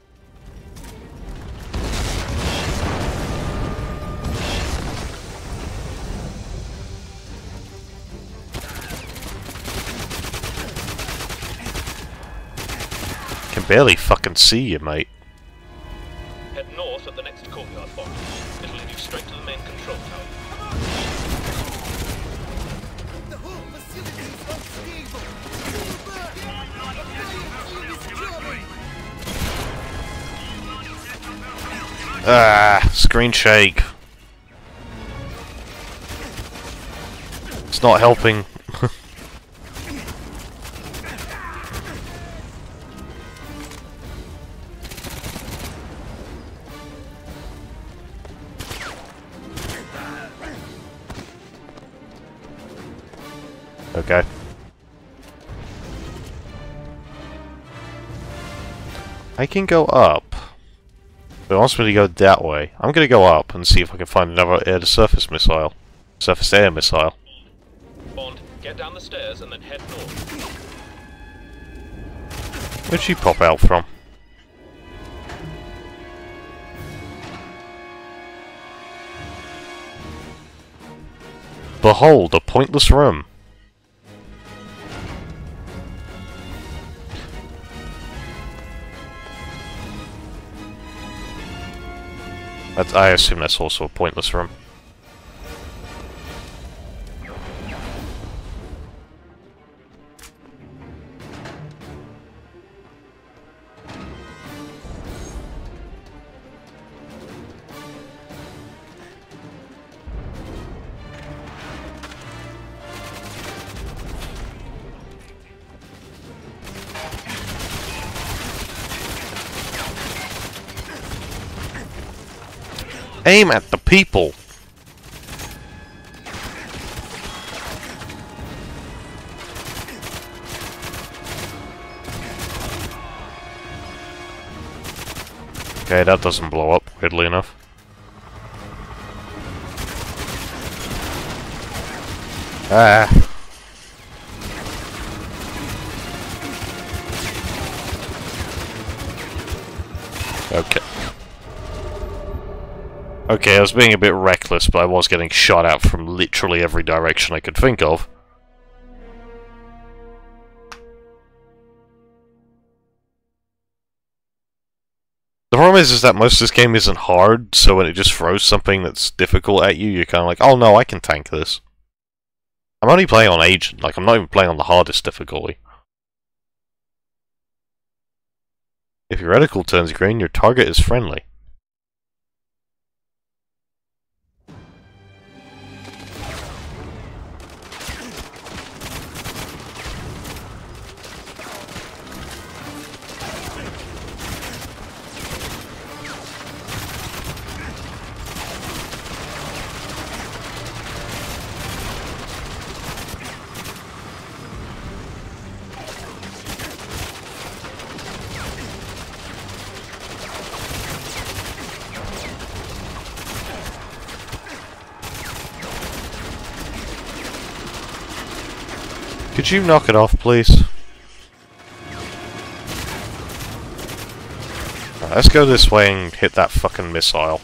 Can barely fucking see you, mate. Head north at the next courtyard box. It'll lead you straight to the main control tower. The whole facility is unstable. Ah, screen shake. It's not helping. Okay. I can go up. But it wants me to go that way. I'm gonna go up and see if I can find another air-to-surface missile. Surface-air missile. Bond, get down the stairs and then head north. Where'd she pop out from? Behold, a pointless room. That's, I assume that's also a pointless room. Aim at the people! Okay, that doesn't blow up, weirdly enough. Ah! Okay. Okay, I was being a bit reckless, but I was getting shot at from literally every direction I could think of. The problem is, is that most of this game isn't hard, so when it just throws something that's difficult at you, you're kind of like, oh no, I can tank this. I'm only playing on Agent, like I'm not even playing on the hardest difficulty. If your reticle turns green, your target is friendly. Could you knock it off, please? Right, let's go this way and hit that fucking missile.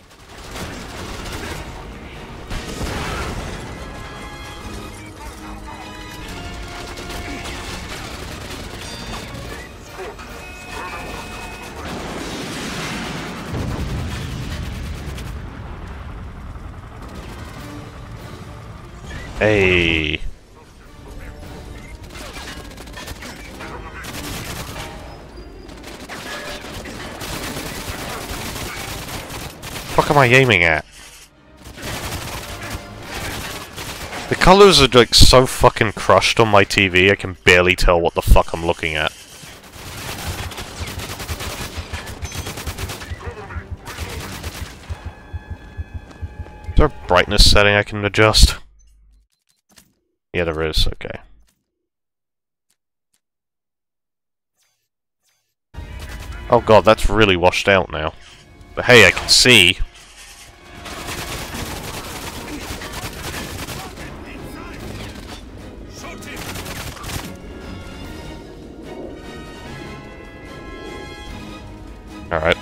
Hey. What the fuck am I aiming at? The colours are like so fucking crushed on my T V, I can barely tell what the fuck I'm looking at. Is there a brightness setting I can adjust? Yeah, there is, okay. Oh god, that's really washed out now. But hey, I can see. Alright.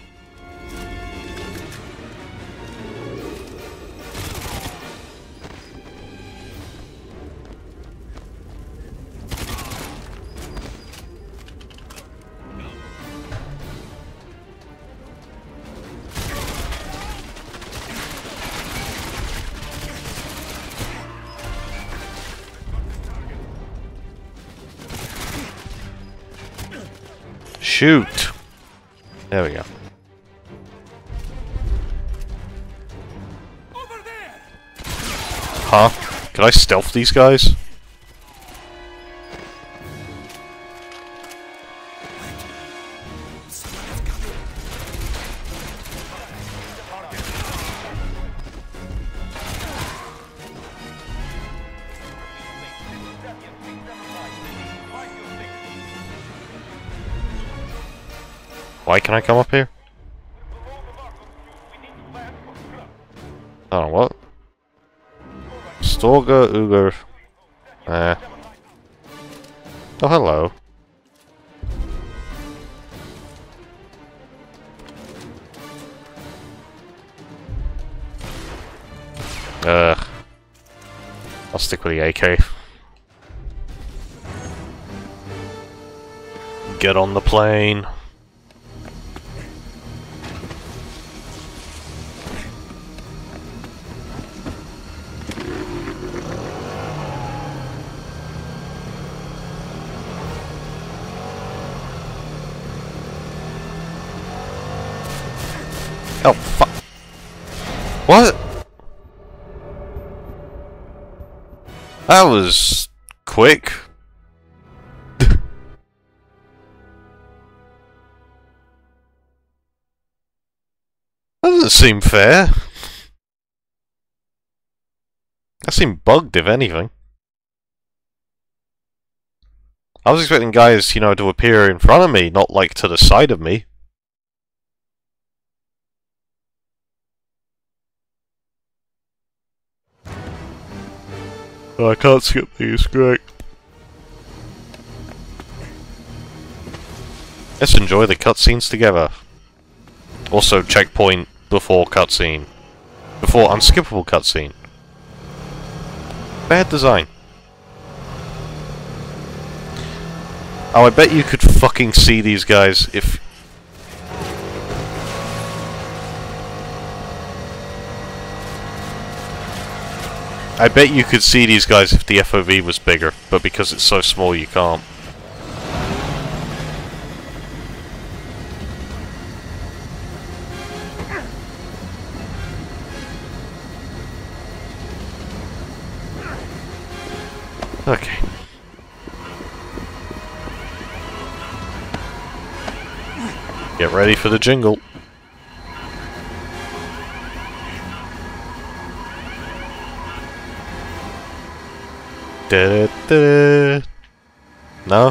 Shoot! There we go. Huh? Can I stealth these guys? Why can I come up here? Oh, what? Storga, Uger. Eh. Oh, hello. Ugh. I'll stick with the A K. Get on the plane. Oh, fuck. What? That was quick. That doesn't seem fair. That seemed bugged, if anything. I was expecting guys, you know, to appear in front of me, not like to the side of me. Oh, I can't skip these, great. Let's enjoy the cutscenes together. Also, checkpoint before cutscene. Before unskippable cutscene. Bad design. Oh, I bet you could fucking see these guys if... I bet you could see these guys if the F O V was bigger, but because it's so small you can't. Okay. Get ready for the jingle. Da, da, da. No?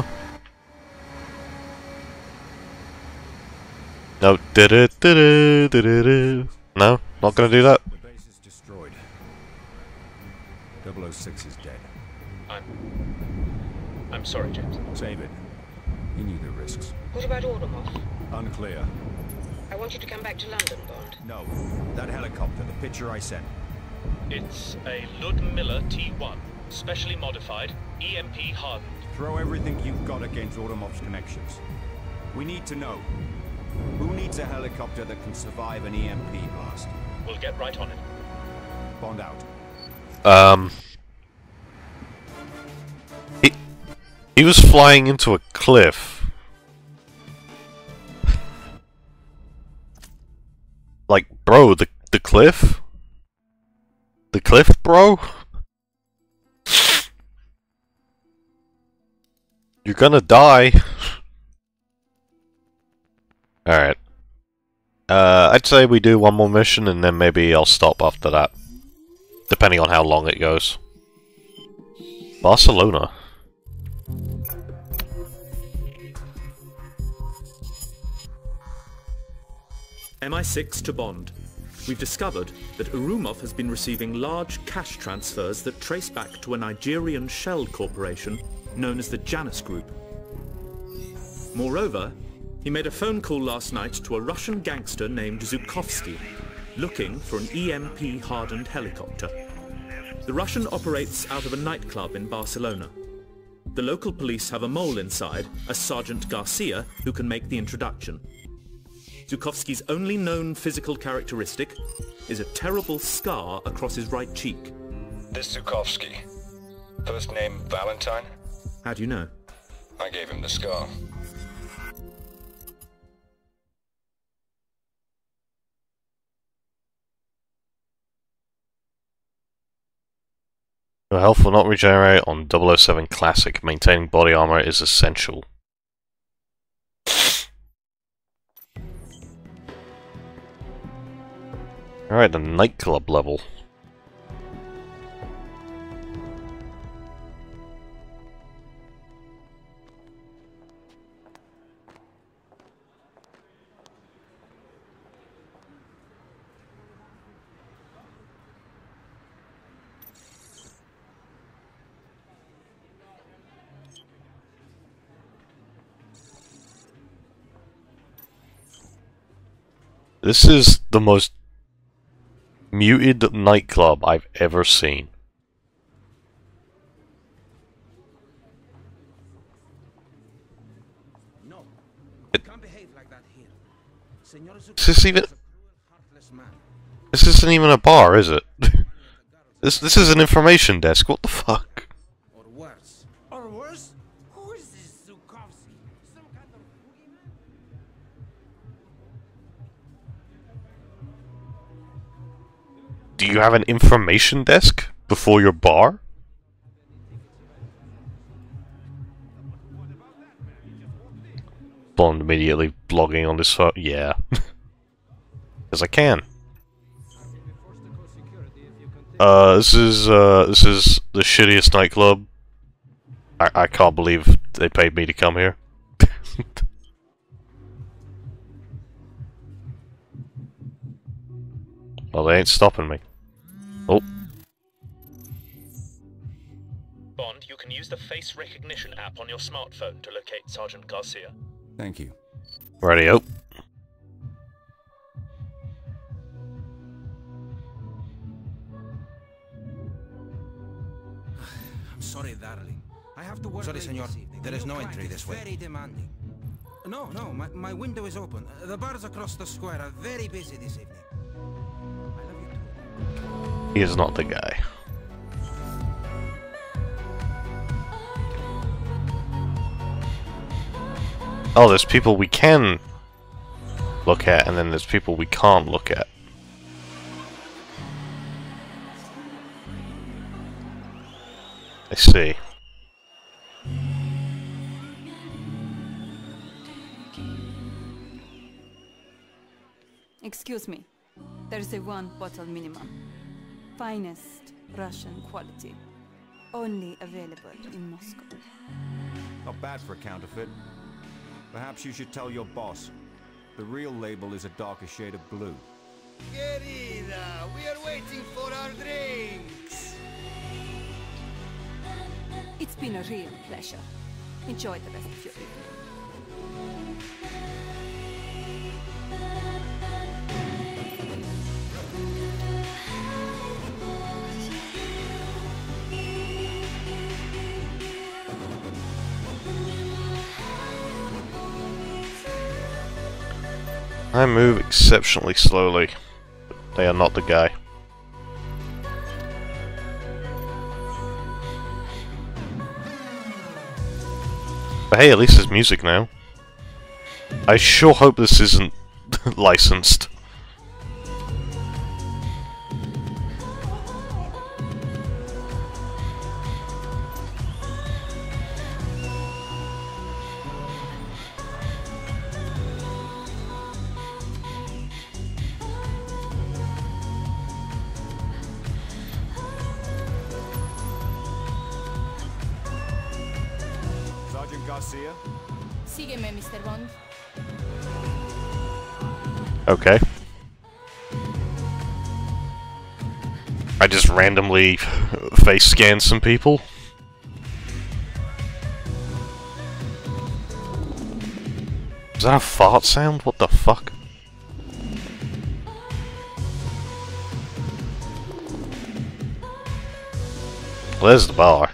No. Da, da, da, da, da, da. No? Not gonna do that? The base is destroyed. double oh six is dead. I'm... I'm sorry, James. Save it. He knew the risks. What about Ordomov? Unclear. I want you to come back to London, Bond. No. That helicopter, the picture I sent. It's a Ludmilla T one. Specially modified, E M P hardened. Throw everything you've got against Automov's connections. We need to know. Who needs a helicopter that can survive an E M P blast? We'll get right on it. Bond out. Um... He... He was flying into a cliff. Like, bro, the, the cliff? The cliff, bro? You're gonna die. Alright. Uh, I'd say we do one more mission and then maybe I'll stop after that. Depending on how long it goes. Barcelona. M I six to Bond. We've discovered that Urumov has been receiving large cash transfers that trace back to a Nigerian shell corporation known as the Janus Group. Moreover, He made a phone call last night to a Russian gangster named Zhukovsky, looking for an E M P-hardened helicopter. The Russian operates out of a nightclub in Barcelona. The local police have a mole inside, a Sergeant Garcia, who can make the introduction. Zhukovsky's only known physical characteristic is a terrible scar across his right cheek. This Zhukovsky. First name Valentine? How do you know? I gave him the scar. Your health will not regenerate on double oh seven Classic. Maintaining body armor is essential. Alright, the nightclub level. This is the most muted nightclub I've ever seen. No, it, can't behave like that here. Is this even? This isn't even a bar, is it? this this is an information desk. What the fuck? Or worse. Or worse? Who is this Zhukovsky? Some kind of boogeyman? Do you have an information desk before your bar? Bond immediately blogging on this phone. Yeah. Because I can. Uh, this is, uh, this is the shittiest nightclub. I, I can't believe they paid me to come here. Well, they ain't stopping me. Oh. Bond, you can use the face recognition app on your smartphone to locate Sergeant Garcia. Thank you. Radio. I'm sorry, darling. I have to work. Sorry, senor. There is no entry this way. Very demanding. No, no, my, my window is open. The bars across the square are very busy this evening. I love you too. He is not the guy. Oh, there's people we can look at, and then there's people we can't look at. I see. Excuse me. There's a one bottle minimum. Finest Russian quality. Only available in Moscow. Not bad for a counterfeit. Perhaps you should tell your boss. The real label is a darker shade of blue. Querida, we are waiting for our drinks. It's been a real pleasure. Enjoy the rest of your evening. I move exceptionally slowly. They are not the guy. But hey, at least there's music now. I sure hope this isn't licensed. Garcia? Sígueme, Mister Bond. Okay. I just randomly face scan some people. Is that a fart sound? What the fuck? Well, there's the bar.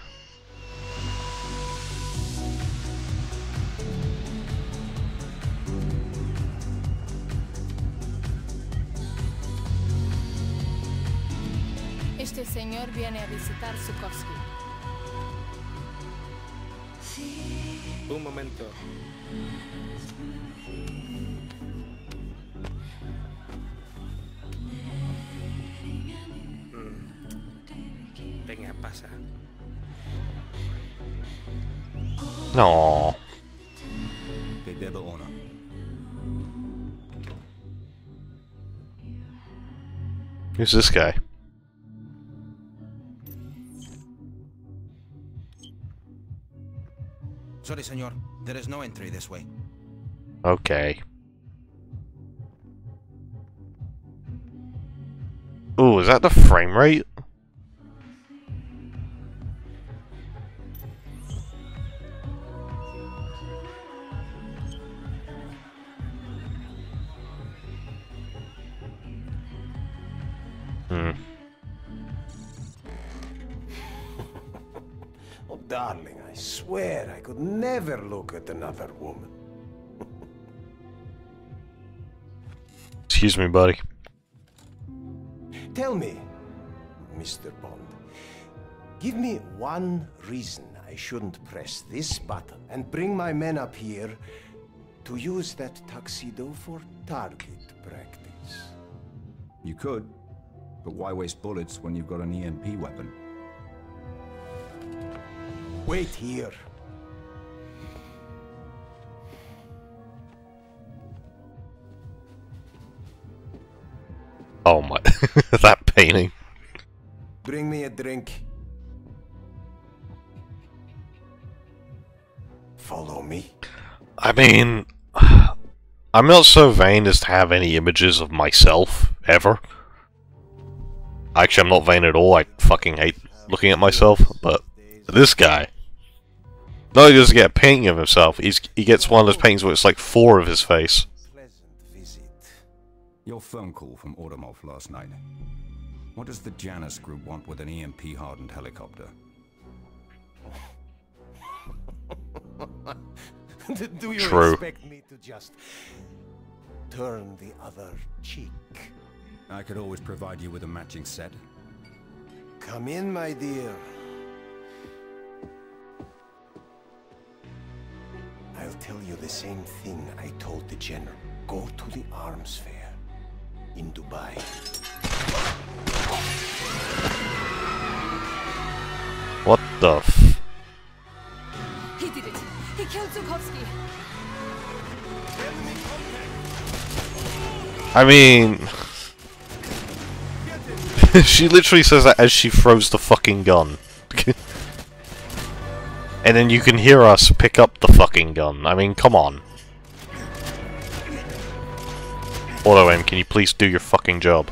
Este señor viene a visitar Sukovsky. Un momento. Mm. Venga, pasa. No. They did the honor. Who's this guy? Sorry, senor. There is no entry this way. Okay. Ooh, is that the frame rate? Hmm. Oh, darling, I swear I could never look at another woman. Excuse me, buddy. Tell me, Mister Bond, give me one reason I shouldn't press this button and bring my men up here to use that tuxedo for target practice. You could, but why waste bullets when you've got an E M P weapon? Wait here. Oh my, that painting. Bring me a drink. Follow me. I mean, I'm not so vain as to have any images of myself, ever. Actually, I'm not vain at all, I fucking hate looking at myself, but this guy, not only does he get a painting of himself, he's, he gets one of those paintings where it's like four of his face. Your phone call from Automov last night. What does the Janus group want with an E M P-hardened helicopter? Do you True. expect me to just turn the other cheek? I could always provide you with a matching set. Come in, my dear. I'll tell you the same thing I told the general. Go to the arms fair in Dubai. What the f... He did it. He killed Zukovsky. I mean... she literally says that as she throws the fucking gun. And then you can hear us pick up the fucking gun. I mean, come on. Auto aim, can you please do your fucking job?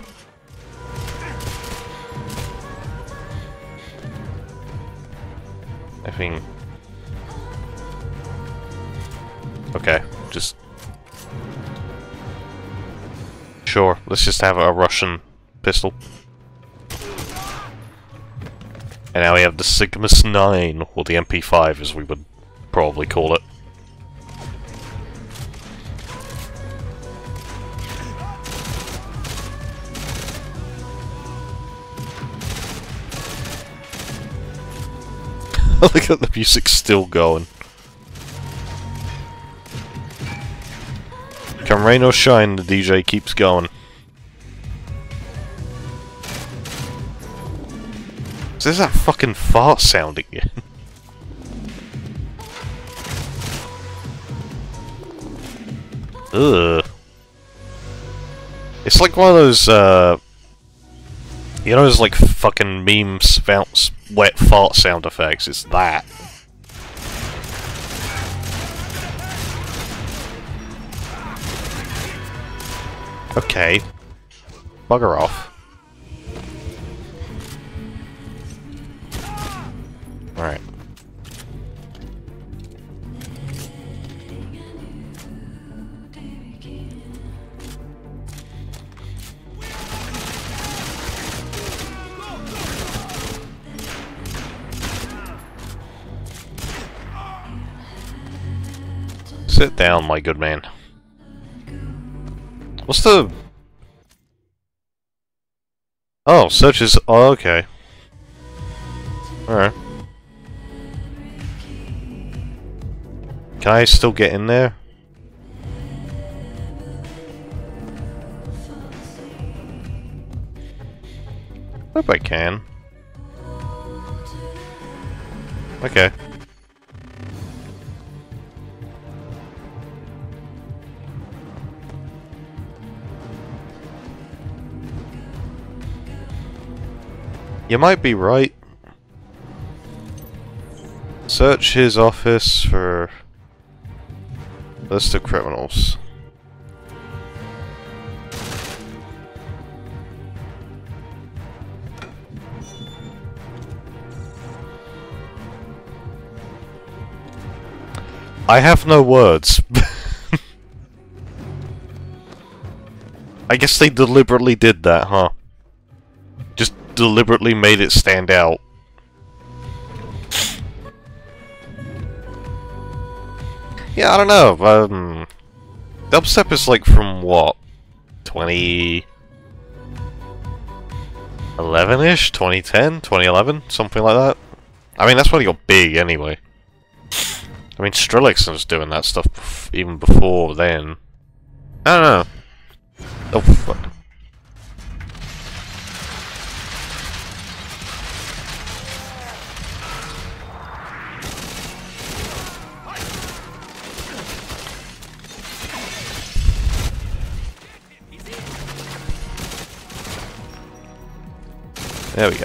I mean... Okay, just... Sure, let's just have a Russian pistol. And now we have the Sigmas nine, or the M P five as we would probably call it. Look at the music's still going. Come rain or shine, the D J keeps going. So there's that fucking fart sound again. Ugh. It's like one of those, uh... you know those, like, fucking memes, bounce, wet fart sound effects? It's that. Okay. Bugger off. Alright. Sit down, my good man. What's the... Oh, search is... Oh, okay. Alright. Can I still get in there? Hope I can. Okay. You might be right. Search his office for list of criminals. I have no words. I guess they deliberately did that, huh? Just deliberately made it stand out. Yeah, I don't know. Um, dubstep is like from what? twenty eleven-ish? twenty ten? twenty eleven? Something like that? I mean, that's when it got big anyway. I mean, Skrillex was doing that stuff bef even before then. I don't know. Oh, fuck. There we go.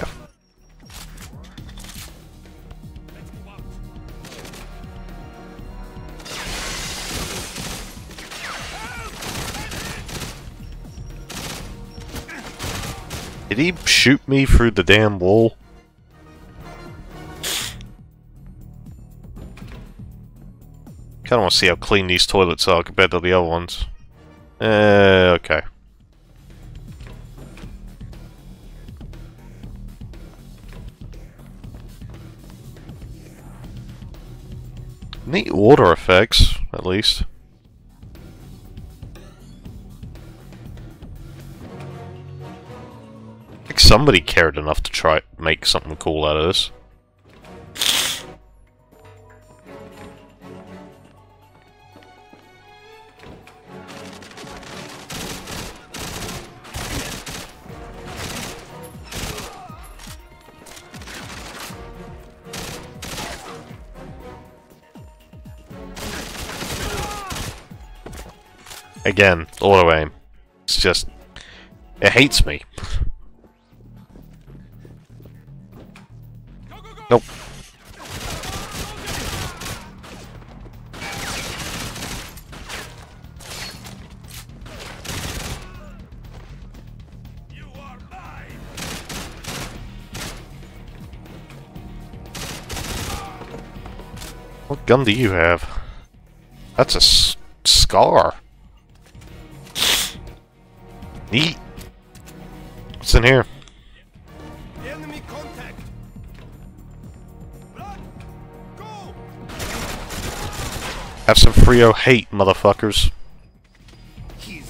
Did he shoot me through the damn wall? Kinda wanna see how clean these toilets are compared to the other ones. Uh, okay. Neat water effects, at least. I think somebody cared enough to try to make something cool out of this. Again, auto aim. It's just... it hates me. Nope. What gun do you have? That's a s scar. Neat. What's in here? Enemy contact. Run. Go. Have some Frio hate, motherfuckers. He's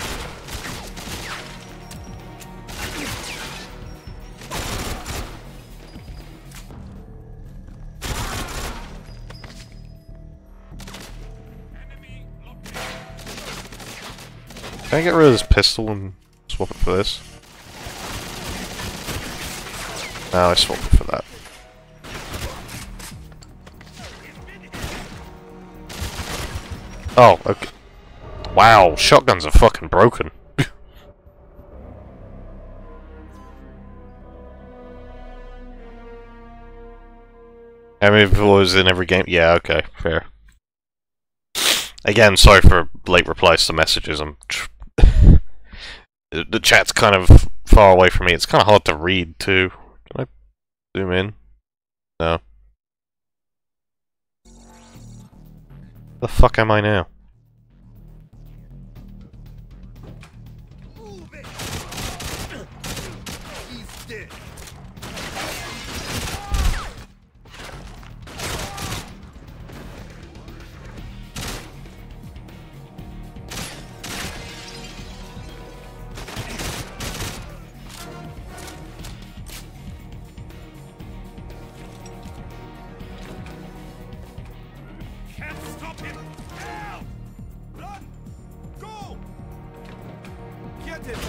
Can I get rid of this pistol and swap it for this? No, I swapped it for that. Oh, okay. Wow, shotguns are fucking broken. I mean, if it was in every game, yeah, okay, fair. Again, sorry for late replies to messages. I'm tr the chat's kind of far away from me. It's kind of hard to read too. Can I zoom in? No. The fuck am I now? Get him!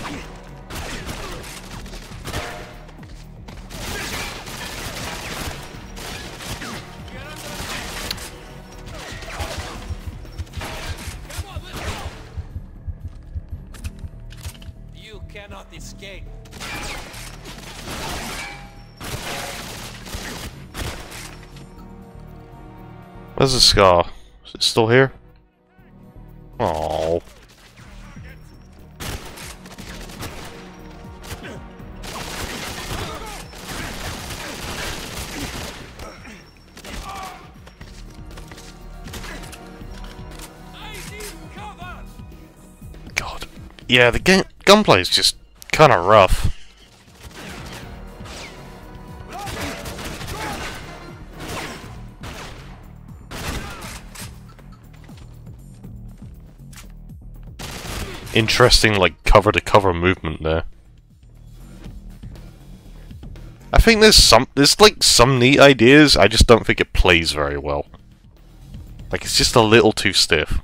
You cannot escape. Where's the scar? Is it still here? Oh. God. Yeah, the game gunplay is just kind of rough. Interesting, like, cover-to-cover movement there. I think there's some, there's like some neat ideas, I just don't think it plays very well. Like, it's just a little too stiff.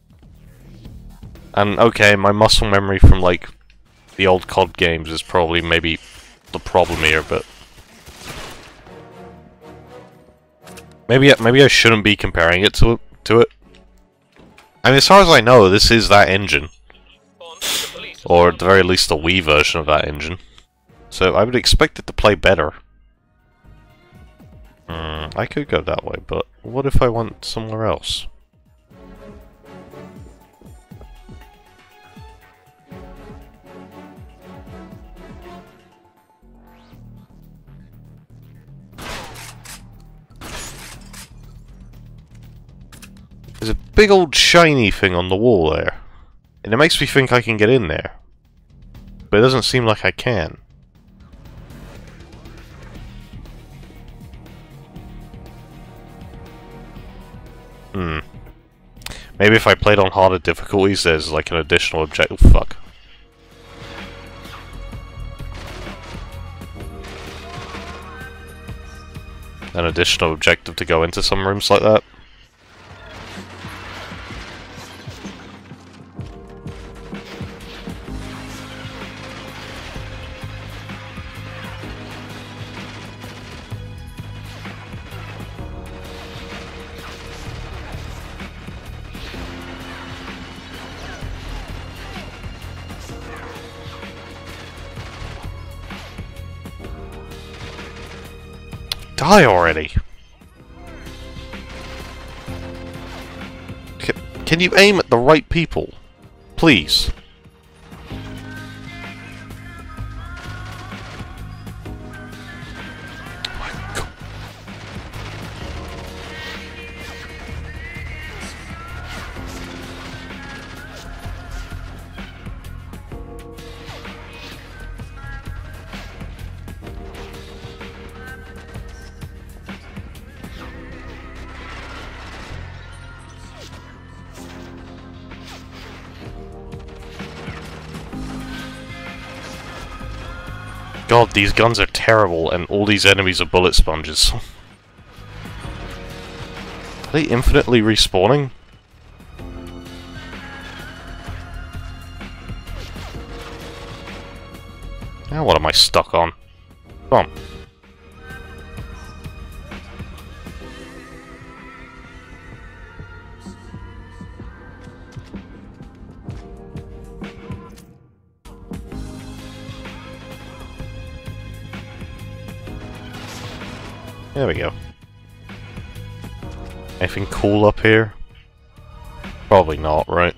And, okay, my muscle memory from, like, the old C O D games is probably maybe the problem here, but... Maybe, maybe I shouldn't be comparing it to, to it. I mean, as far as I know, this is that engine. Or at the very least the Wii version of that engine. So I would expect it to play better. Mm, I could go that way, but what if I went somewhere else? There's a big old shiny thing on the wall there. And it makes me think I can get in there. But it doesn't seem like I can. Hmm. Maybe if I played on harder difficulties, there's like an additional objective. Fuck. An additional objective to go into some rooms like that. Die already! Can, can you aim at the right people? Please. God, these guns are terrible, and all these enemies are bullet sponges. Are they infinitely respawning? Now what am I stuck on? Come on. There we go. Anything cool up here? Probably not, right?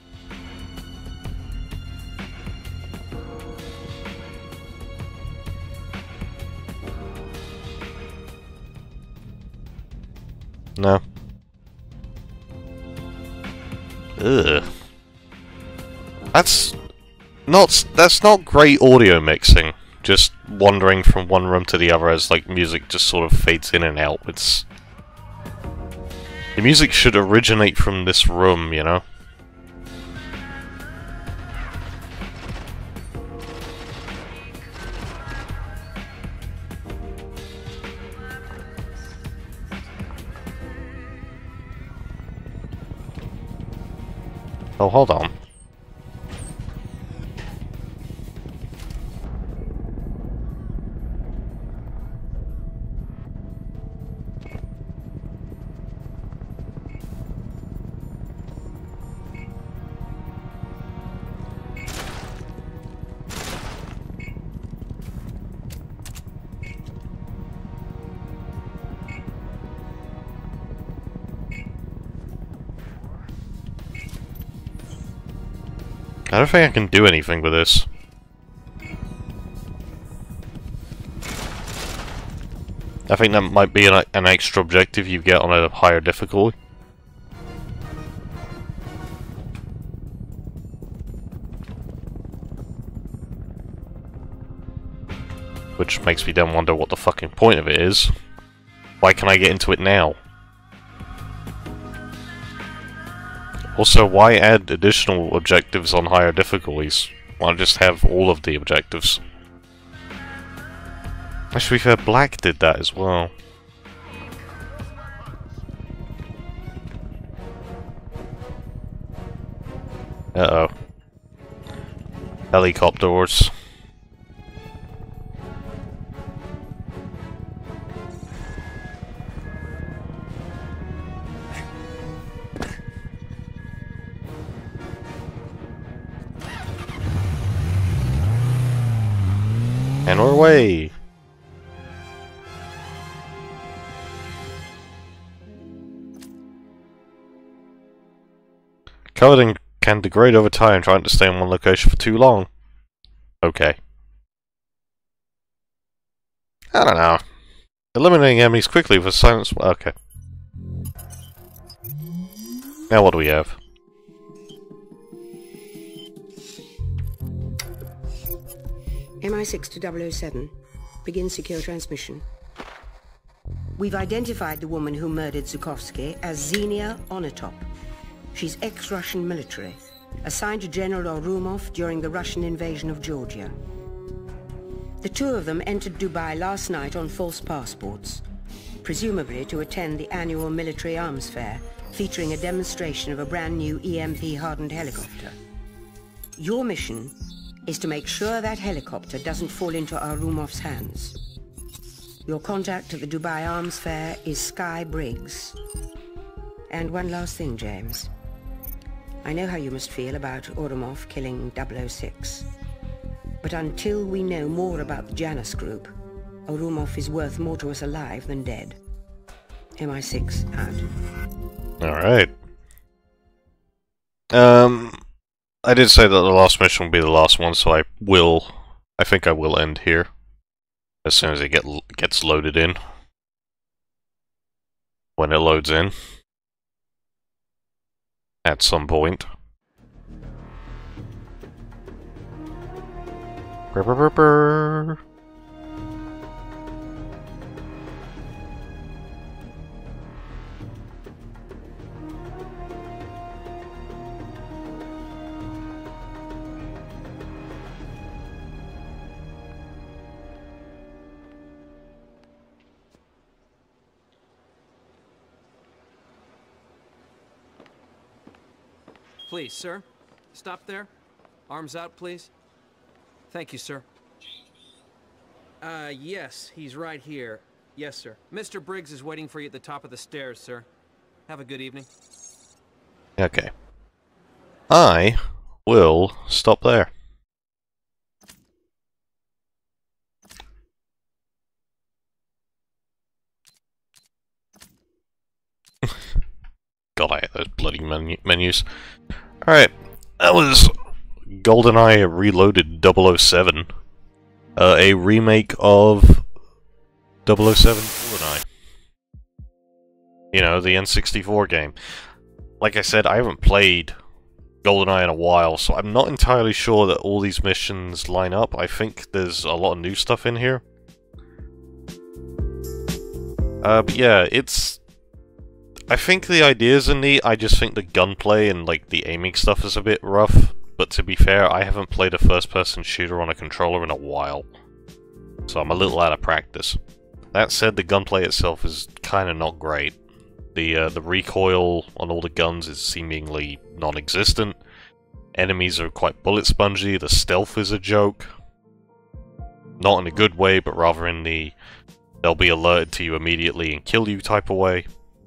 No. Ugh. That's not that's not great audio mixing. Just wandering from one room to the other as like music just sort of fades in and out. It's the music should originate from this room, you know? Oh, hold on. I don't think I can do anything with this. I think that might be an, an extra objective you get on a higher difficulty. Which makes me then wonder what the fucking point of it is. Why can I get into it now? Also, why add additional objectives on higher difficulties? Why not just have all of the objectives? Actually, to be fair, Black did that as well. Uh-oh. Helicopters. And we're away! Coding can degrade over time trying to stay in one location for too long. Okay. I don't know. Eliminating enemies quickly with silence. Okay. Now what do we have? M I six to double oh seven. Begin secure transmission. We've identified the woman who murdered Zukovsky as Xenia Onatop. She's ex-Russian military, assigned to General Orumov during the Russian invasion of Georgia. The two of them entered Dubai last night on false passports, presumably to attend the annual military arms fair, featuring a demonstration of a brand new E M P-hardened helicopter. Your mission is to make sure that helicopter doesn't fall into Arumov's hands. Your contact at the Dubai Arms Fair is Sky Briggs. And one last thing, James. I know how you must feel about Orumov killing double oh six. But until we know more about the Janus Group, Orumov is worth more to us alive than dead. M I six out. Alright. Um... I did say that the last mission will be the last one, so I will... I think I will end here. As soon as it get, gets loaded in. When it loads in. At some point. Brr, brr, brr, brr. Please, sir. Stop there. Arms out, please. Thank you, sir. Uh, yes, he's right here. Yes, sir. Mister Briggs is waiting for you at the top of the stairs, sir. Have a good evening. Okay. I will stop there. God, I hate those bloody menu menus. Alright, that was GoldenEye Reloaded double oh seven. Uh, a remake of double oh seven GoldenEye. You know, the N sixty-four game. Like I said, I haven't played GoldenEye in a while, so I'm not entirely sure that all these missions line up. I think there's a lot of new stuff in here. Uh, but yeah, it's... I think the ideas are neat, I just think the gunplay and like the aiming stuff is a bit rough, but to be fair, I haven't played a first-person shooter on a controller in a while, so I'm a little out of practice. That said, the gunplay itself is kind of not great. The, uh, the recoil on all the guns is seemingly non-existent, enemies are quite bullet spongy, the stealth is a joke. Not in a good way, but rather in the they'll be alerted to you immediately and kill you type of way.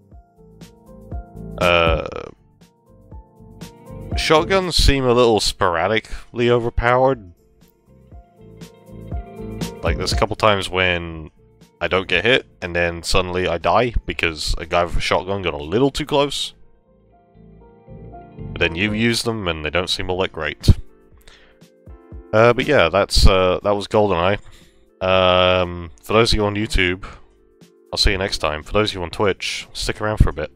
Uh, shotguns seem a little sporadically overpowered. Like, there's a couple times when I don't get hit, and then suddenly I die because a guy with a shotgun got a little too close. But then you use them, and they don't seem all that great. Uh, but yeah, that's uh, that was GoldenEye. Um, for those of you on YouTube, I'll see you next time. For those of you on Twitch, stick around for a bit.